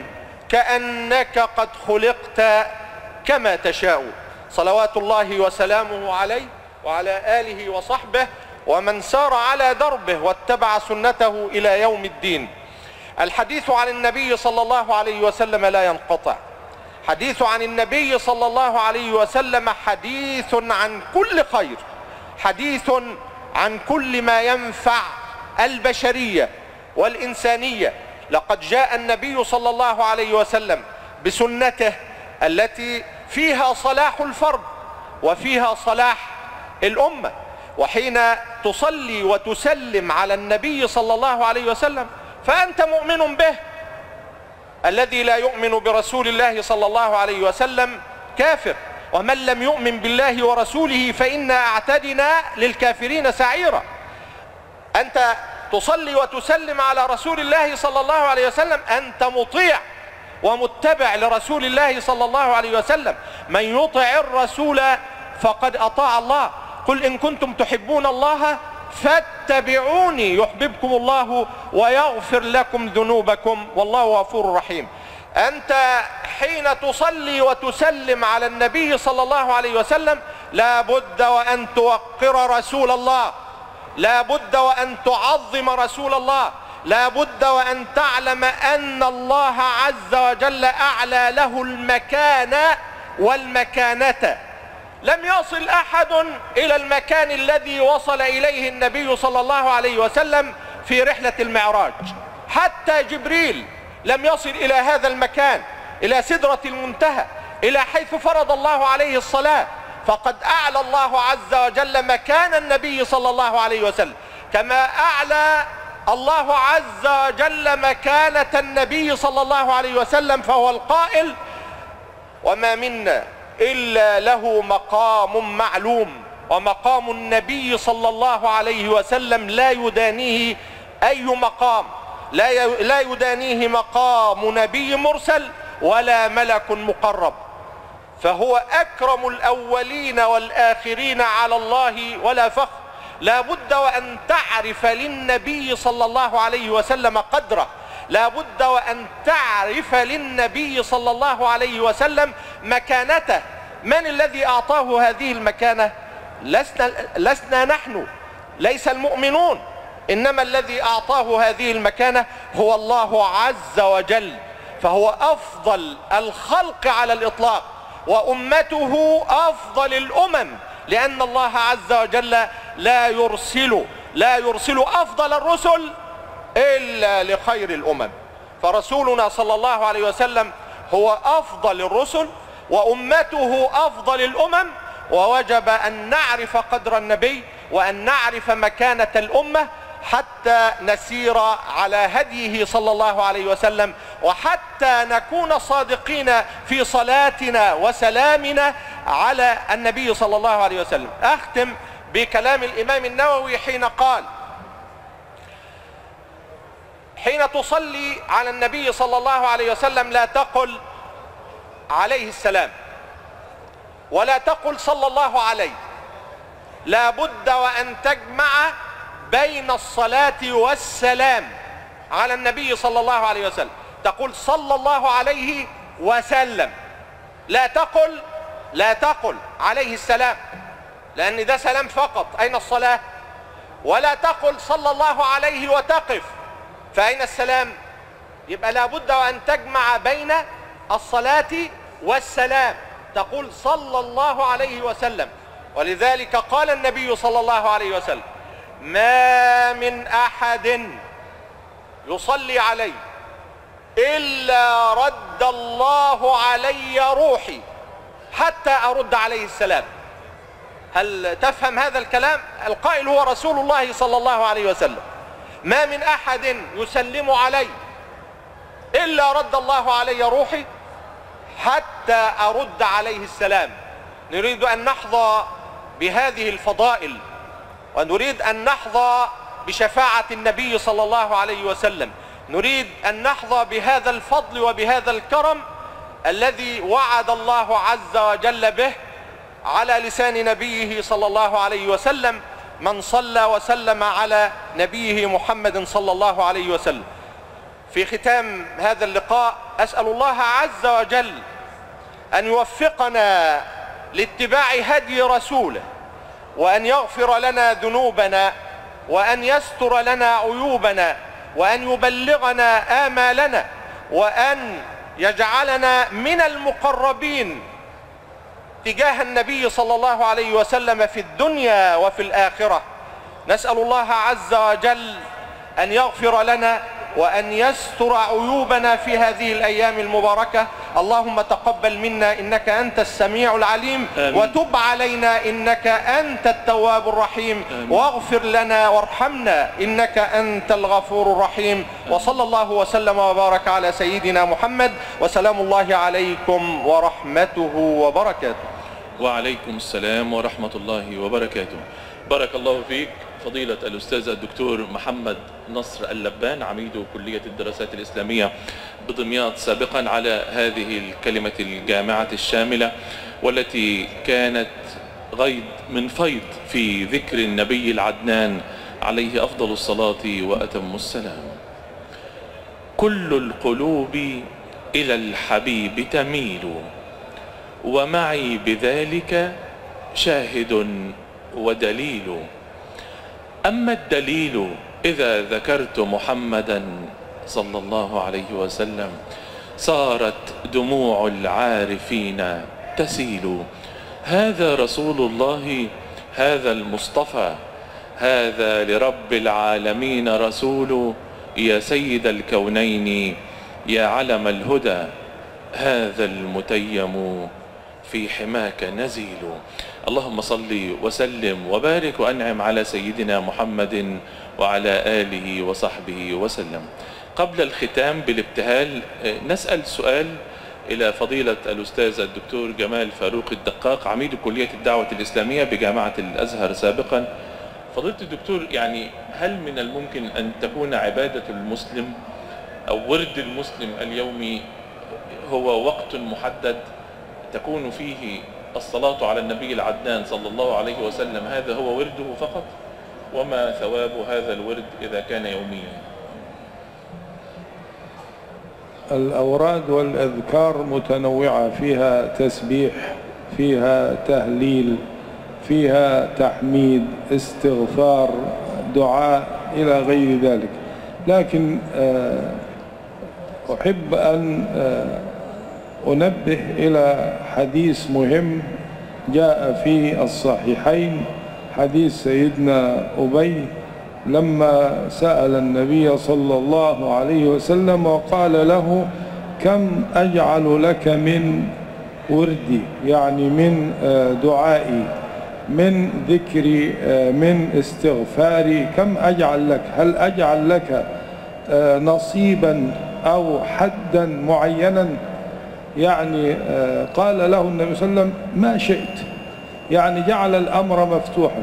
كأنك قد خلقت كما تشاء. صلوات الله وسلامه عليه وعلى آله وصحبه ومن سار على دربه واتبع سنته إلى يوم الدين. الحديث عن النبي صلى الله عليه وسلم لا ينقطع. حديث عن النبي صلى الله عليه وسلم حديث عن كل خير، حديث عن كل ما ينفع البشرية والإنسانية. لقد جاء النبي صلى الله عليه وسلم بسنته التي فيها صلاح الفرد وفيها صلاح الأمة. وحين تصلي وتسلم على النبي صلى الله عليه وسلم فأنت مؤمن به. الذي لا يؤمن برسول الله صلى الله عليه وسلم كافر، ومن لم يؤمن بالله ورسوله فإنا أعتدنا للكافرين سعيرا. أنت تصلي وتسلم على رسول الله صلى الله عليه وسلم، أنت مطيع ومتبع لرسول الله صلى الله عليه وسلم. من يطع الرسول فقد أطاع الله. قل إن كنتم تحبون الله فاتبعوني يحببكم الله ويغفر لكم ذنوبكم والله غفور رحيم. أنت حين تصلي وتسلم على النبي صلى الله عليه وسلم لا بد وأن توقر رسول الله، لا بد وأن تعظم رسول الله، لا بد وأن تعلم أن الله عز وجل أعلى له المكان والمكانة. لم يصل أحد إلى المكان الذي وصل إليه النبي صلى الله عليه وسلم في رحلة المعراج. حتى جبريل لم يصل إلى هذا المكان، إلى سدرة المنتهى، إلى حيث فرض الله عليه الصلاة. فقد أعلى الله عز وجل مكان النبي صلى الله عليه وسلم، كما أعلى الله عز وجل مكانة النبي صلى الله عليه وسلم. فهو القائل: وما منا إلا له مقام معلوم، ومقام النبي صلى الله عليه وسلم لا يدانيه أي مقام، لا يدانيه مقام نبي مرسل ولا ملك مقرب. فهو أكرم الأولين والآخرين على الله ولا فخر. لا بد وأن تعرف للنبي صلى الله عليه وسلم قدره، لا بد وأن تعرف للنبي صلى الله عليه وسلم مكانته. من الذي أعطاه هذه المكانة؟ لسنا نحن، ليس المؤمنون، إنما الذي أعطاه هذه المكانة هو الله عز وجل، فهو أفضل الخلق على الإطلاق، وأمته أفضل الأمم، لأن الله عز وجل لا يرسل أفضل الرسل إلا لخير الأمم. فرسولنا صلى الله عليه وسلم هو أفضل الرسل وأمته أفضل الأمم، ووجب أن نعرف قدر النبي وأن نعرف مكانة الأمة حتى نسير على هديه صلى الله عليه وسلم، وحتى نكون صادقين في صلاتنا وسلامنا على النبي صلى الله عليه وسلم. أختم بكلام الإمام النووي حين قال: حين تصلي على النبي صلى الله عليه وسلم لا تقل عليه السلام ولا تقل صلى الله عليه، لا بد وأن تجمع بين الصلاة والسلام على النبي صلى الله عليه وسلم. تقول صلى الله عليه وسلم، لا تقل عليه السلام، لأن ده سلام فقط، أين الصلاة؟ ولا تقل صلى الله عليه وتقف، فأين السلام؟ يبقى لا بد وأن تجمع بين الصلاة والسلام، تقول صلى الله عليه وسلم. ولذلك قال النبي صلى الله عليه وسلم: ما من أحد يصلي علي إلا رد الله علي روحي حتى أرد عليه السلام. هل تفهم هذا الكلام؟ القائل هو رسول الله صلى الله عليه وسلم. ما من أحد يسلم علي إلا رد الله علي روحي حتى أرد عليه السلام. نريد أن نحظى بهذه الفضائل، ونريد أن نحظى بشفاعة النبي صلى الله عليه وسلم، نريد أن نحظى بهذا الفضل وبهذا الكرم الذي وعد الله عز وجل به على لسان نبيه صلى الله عليه وسلم: من صلى وسلم على نبيه محمد صلى الله عليه وسلم. في ختام هذا اللقاء أسأل الله عز وجل أن يوفقنا لاتباع هدي رسوله، وأن يغفر لنا ذنوبنا، وأن يستر لنا عيوبنا، وأن يبلغنا آمالنا، وأن يجعلنا من المقربين تجاه النبي صلى الله عليه وسلم في الدنيا وفي الآخرة. نسأل الله عز وجل أن يغفر لنا وأن يستر عيوبنا في هذه الأيام المباركة. اللهم تقبل منا إنك أنت السميع العليم، وتب علينا إنك أنت التواب الرحيم، واغفر لنا وارحمنا إنك أنت الغفور الرحيم. وصلى الله وسلم وبارك على سيدنا محمد، وسلام الله عليكم ورحمته وبركاته. وعليكم السلام ورحمة الله وبركاته. بارك الله فيك فضيلة الأستاذ الدكتور محمد نصر اللبان، عميد كلية الدراسات الإسلامية بدمياط سابقا، على هذه الكلمة الجامعة الشاملة، والتي كانت غيض من فيض في ذكر النبي العدنان عليه أفضل الصلاة وأتم السلام. كل القلوب إلى الحبيب تميل، ومعي بذلك شاهد ودليل. أما الدليل إذا ذكرت محمدا صلى الله عليه وسلم صارت دموع العارفين تسيل. هذا رسول الله، هذا المصطفى، هذا لرب العالمين رسول، يا سيد الكونين يا علم الهدى، هذا المتيم في حماك نزيل. اللهم صل وسلم وبارك وأنعم على سيدنا محمد وعلى آله وصحبه وسلم. قبل الختام بالابتهال نسأل سؤال إلى فضيلة الأستاذ الدكتور جمال فاروق الدقاق، عميد كلية الدعوة الإسلامية بجامعة الأزهر سابقا. فضيلة الدكتور، يعني هل من الممكن أن تكون عبادة المسلم أو ورد المسلم اليومي هو وقت محدد تكون فيه الصلاة على النبي العدنان صلى الله عليه وسلم هذا هو ورده فقط؟ وما ثواب هذا الورد إذا كان يوميا؟ الأوراد والأذكار متنوعة، فيها تسبيح، فيها تهليل، فيها تحميد، استغفار، دعاء إلى غير ذلك. لكن أحب أن أنبه إلى حديث مهم جاء في الصحيحين، حديث سيدنا أبي لما سأل النبي صلى الله عليه وسلم وقال له: كم أجعل لك من وردي، يعني من دعائي، من ذكري، من استغفاري، كم أجعل لك؟ هل أجعل لك نصيبا أو حدا معينا؟ يعني قال له النبي صلى الله عليه وسلم: ما شئت، يعني جعل الأمر مفتوحا،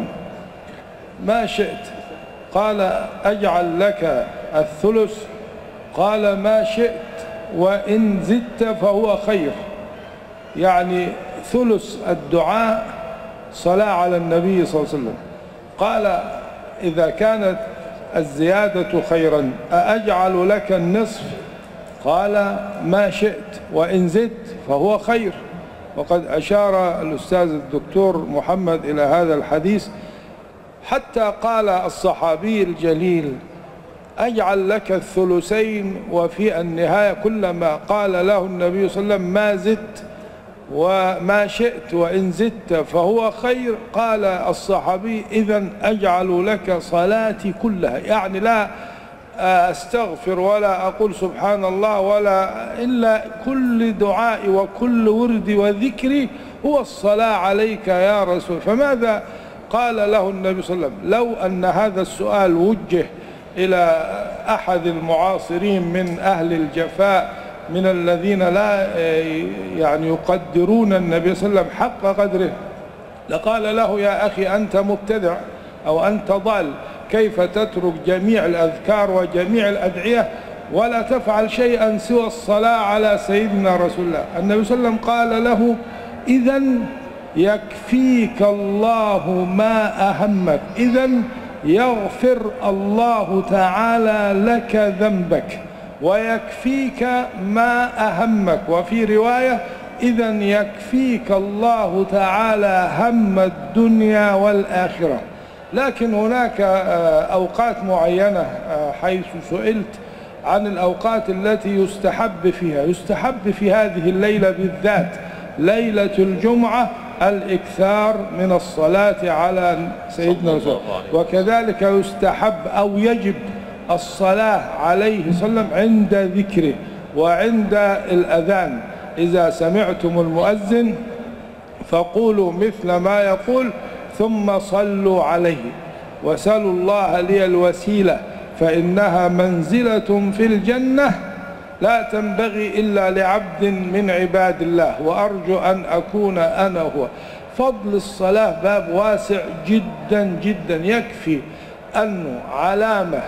ما شئت. قال: أجعل لك الثلث؟ قال: ما شئت، وإن زدت فهو خير. يعني ثلث الدعاء صلاة على النبي صلى الله عليه وسلم. قال: إذا كانت الزيادة خيرا أأجعل لك النصف؟ قال: ما شئت، وإن زدت فهو خير. وقد أشار الأستاذ الدكتور محمد إلى هذا الحديث، حتى قال الصحابي الجليل: أجعل لك الثلثين. وفي النهاية كلما قال له النبي صلى الله عليه وسلم: ما زدت وما شئت وإن زدت فهو خير، قال الصحابي: إذن أجعل لك صلاتي كلها، يعني لا أستغفر ولا أقول سبحان الله ولا إلا كل دعائي وكل وردي وذكري هو الصلاة عليك يا رسول. فماذا قال له النبي صلى الله عليه وسلم؟ لو أن هذا السؤال وجه إلى أحد المعاصرين من أهل الجفاء، من الذين لا يعني يقدرون النبي صلى الله عليه وسلم حق قدره، لقال له: يا أخي أنت مبتدع أو أنت ضال، كيف تترك جميع الأذكار وجميع الأدعية ولا تفعل شيئا سوى الصلاة على سيدنا رسول الله؟ النبي صلى الله عليه وسلم قال له: إذن يكفيك الله ما أهمك، إذن يغفر الله تعالى لك ذنبك ويكفيك ما أهمك. وفي رواية: إذن يكفيك الله تعالى هم الدنيا والآخرة. لكن هناك أوقات معينة، حيث سئلت عن الأوقات التي يستحب فيها، يستحب في هذه الليلة بالذات، ليلة الجمعة، الإكثار من الصلاة على سيدنا رسول الله. وكذلك يستحب أو يجب الصلاة عليه صلى الله عليه وسلم عند ذكره وعند الأذان. إذا سمعتم المؤذن فقولوا مثل ما يقول ثم صلوا عليه وسلوا الله لي الوسيلة فإنها منزلة في الجنة لا تنبغي إلا لعبد من عباد الله وأرجو أن أكون أنا هو. فضل الصلاة باب واسع جدا جدا، يكفي أنه علامة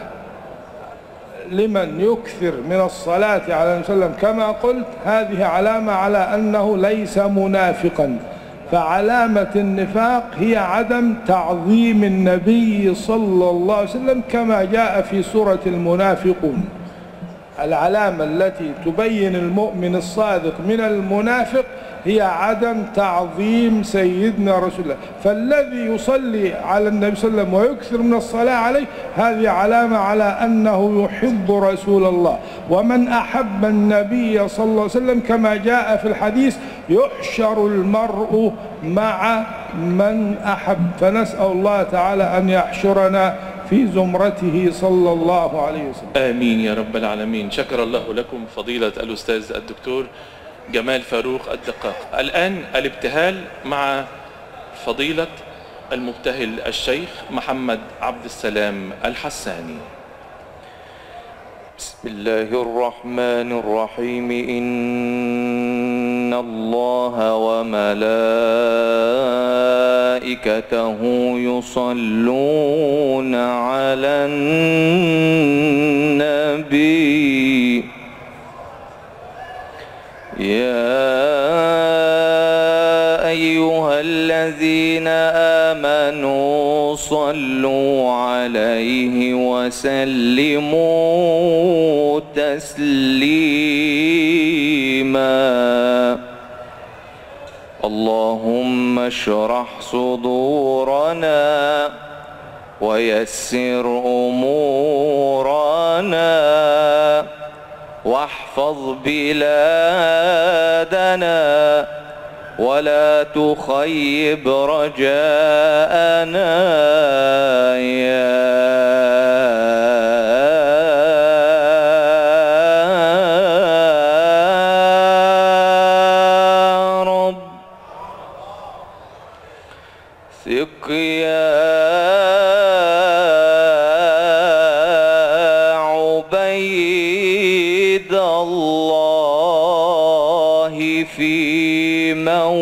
لمن يكثر من الصلاة على النبي صلى الله عليه وسلم كما قلت، هذه علامة على أنه ليس منافقا. فعلامة النفاق هي عدم تعظيم النبي صلى الله عليه وسلم كما جاء في سورة المنافقون. العلامة التي تبين المؤمن الصادق من المنافق هي عدم تعظيم سيدنا رسول الله. فالذي يصلي على النبي صلى الله عليه وسلم ويكثر من الصلاة عليه هذه علامة على أنه يحب رسول الله. ومن أحب النبي صلى الله عليه وسلم كما جاء في الحديث يحشر المرء مع من أحب. فنسأل الله تعالى أن يحشرنا في زمرته صلى الله عليه وسلم. آمين يا رب العالمين. شكر الله لكم فضيلة الأستاذ الدكتور جمال فاروق الدقاق. الآن الابتهال مع فضيلة المبتهل الشيخ محمد عبد السلام الحساني. بسم الله الرحمن الرحيم. إن الله وملائكته يصلون على النبي يا آمنوا صلوا عليه وسلموا تسليما. اللهم اشرح صدورنا ويسر أمورنا واحفظ بلادنا ولا تخيب رجاءنا يا رب. ثق يا عبيد الله في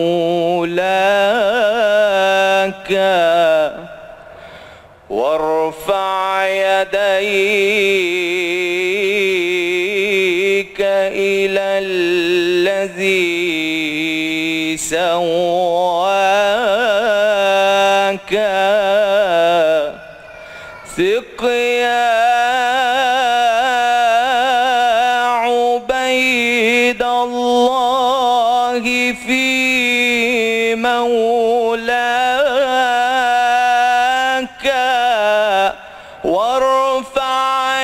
مولاك وارفع يديك إلى الذي سواك. ثق يا عبيد الله في مولاك وارفع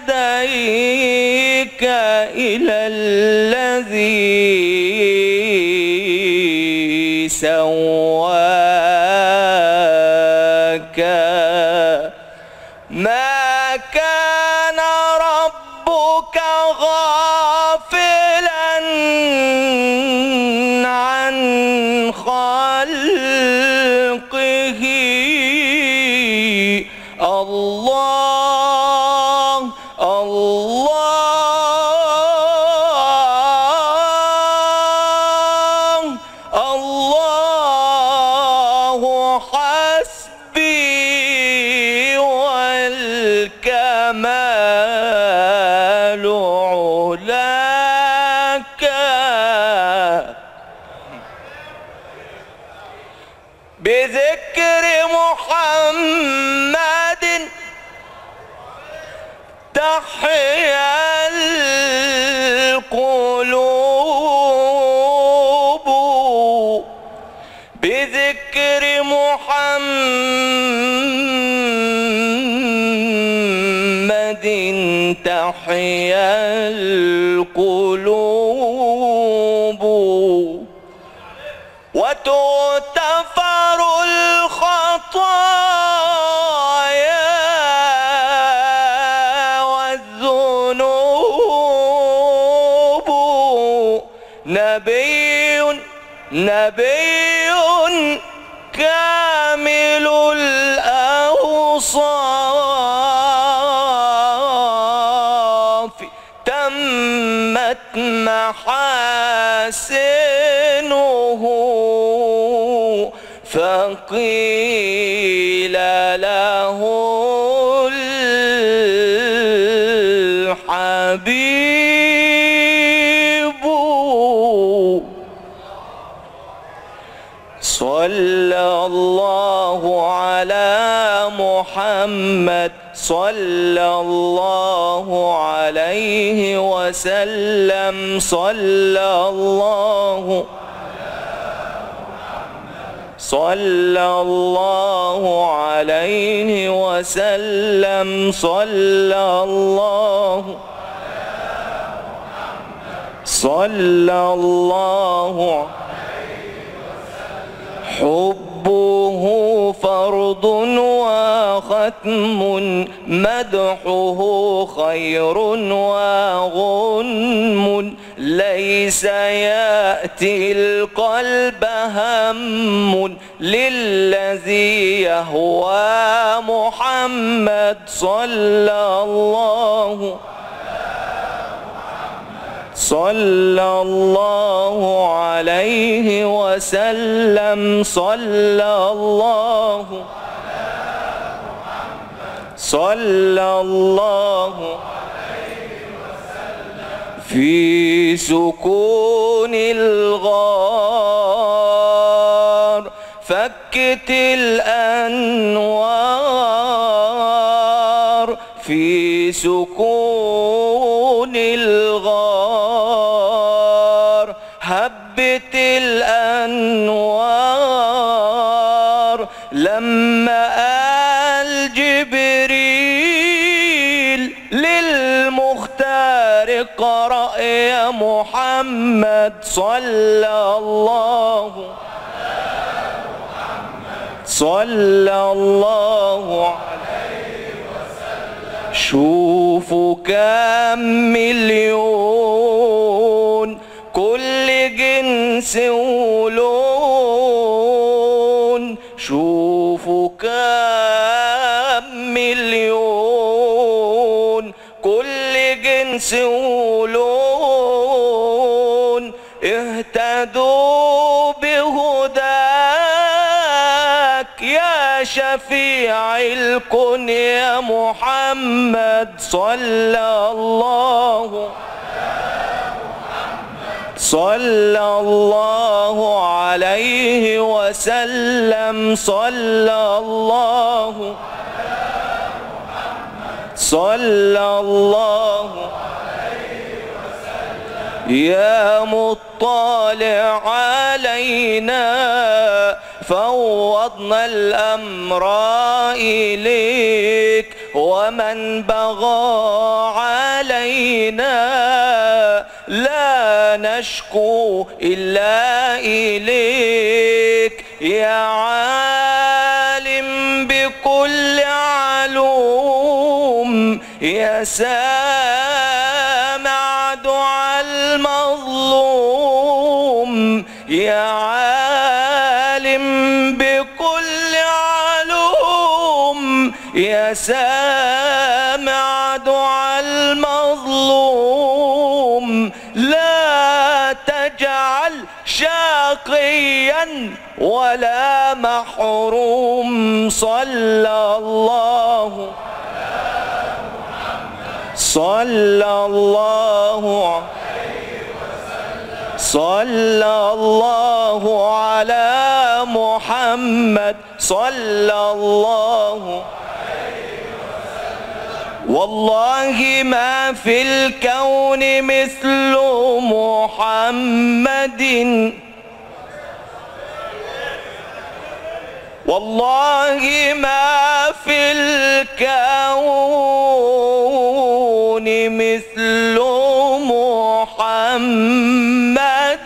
يديك إلى الذي سواك. ما كان ربك غافلا عن خلقه. الله الله الله حسبي والكمال علاك. بذكر محمد تحيا القلوب. بذكر محمد تحيا القلوب وتغتفر الخطايا والذنوب. نبي كامل الأوصاف تمت محاسنه فقيل له الحبيب. صلى الله على محمد صلى الله عليه وسلم. صلى الله عليه وسلم. صلى الله حبه فرض وختم مدحه خير وغنم ليس يأتي القلب هم للذي يهوى محمد. صلى الله عليه وسلم. صلى الله في سكون الغار فكت الأنوار في سكون الغار، هبت الأنوار لما قال جبريل للمختار اقرأ يا محمد صلى الله عليه وسلم. شوفوا كم مليون كل جنس ولون، شوفوا كم مليون كل جنس ولون، اهتدوا بهداك يا شفيع الكون يا محمد صلى الله عليه وسلم. صلى الله يا مطلع علينا فوضنا الأمر إليك، ومن بغى علينا لا نشكو إلا إليك، يا عالم بكل علوم، يا سامع دعاء المظلوم، يا عالم بكل علوم، يا سامع دعاء المظلوم، لا تجعل شقيا ولا محروم. صلى الله على محمد صلى الله. والله ما في الكون مثل محمد، والله ما في الكون مثل محمد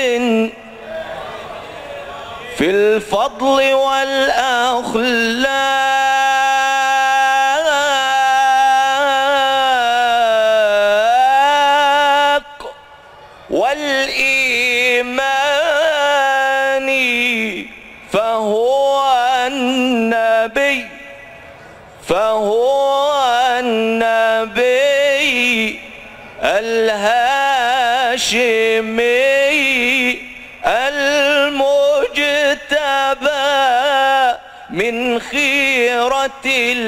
في الفضل والأخلاق والإيمان، فهو النبي الهاشمي المجتبى من خيرة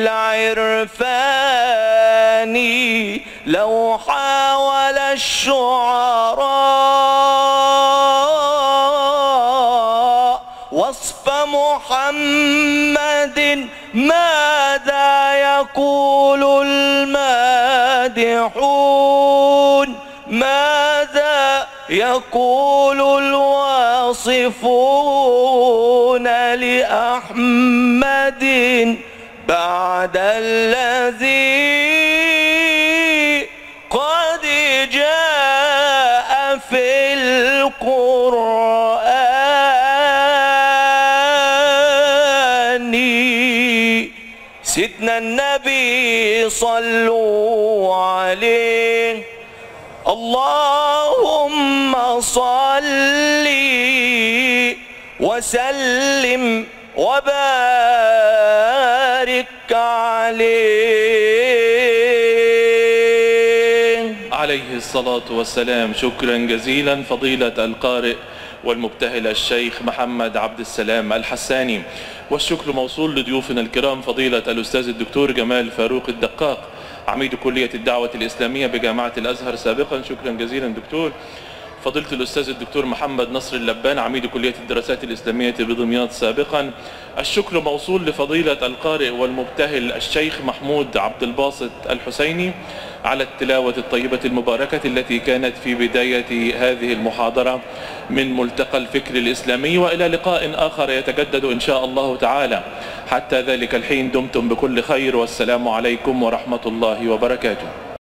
العرفان. لو حاول الشعراء وصف محمد ماذا يقول المادحون، ماذا يقول الواصفون لأحمد بعد الذي قد جاء في القرآن. سيدنا النبي صلوا عليه، اللهم صل وسلم وبارك عليه الصلاة والسلام. شكرا جزيلا فضيلة القارئ والمبتهل الشيخ محمد عبد السلام الحساني. والشكر موصول لضيوفنا الكرام فضيلة الأستاذ الدكتور جمال فاروق الدقاق عميد كلية الدعوة الإسلامية بجامعة الأزهر سابقا. شكرا جزيلا دكتور. فضيلة الأستاذ الدكتور محمد نصر اللبان عميد كلية الدراسات الإسلامية بدمياط سابقا. الشكر موصول لفضيلة القارئ والمبتهل الشيخ محمود عبد الباسط الحسيني على التلاوة الطيبة المباركة التي كانت في بداية هذه المحاضرة من ملتقى الفكر الإسلامي، وإلى لقاء آخر يتجدد إن شاء الله تعالى. حتى ذلك الحين دمتم بكل خير، والسلام عليكم ورحمة الله وبركاته.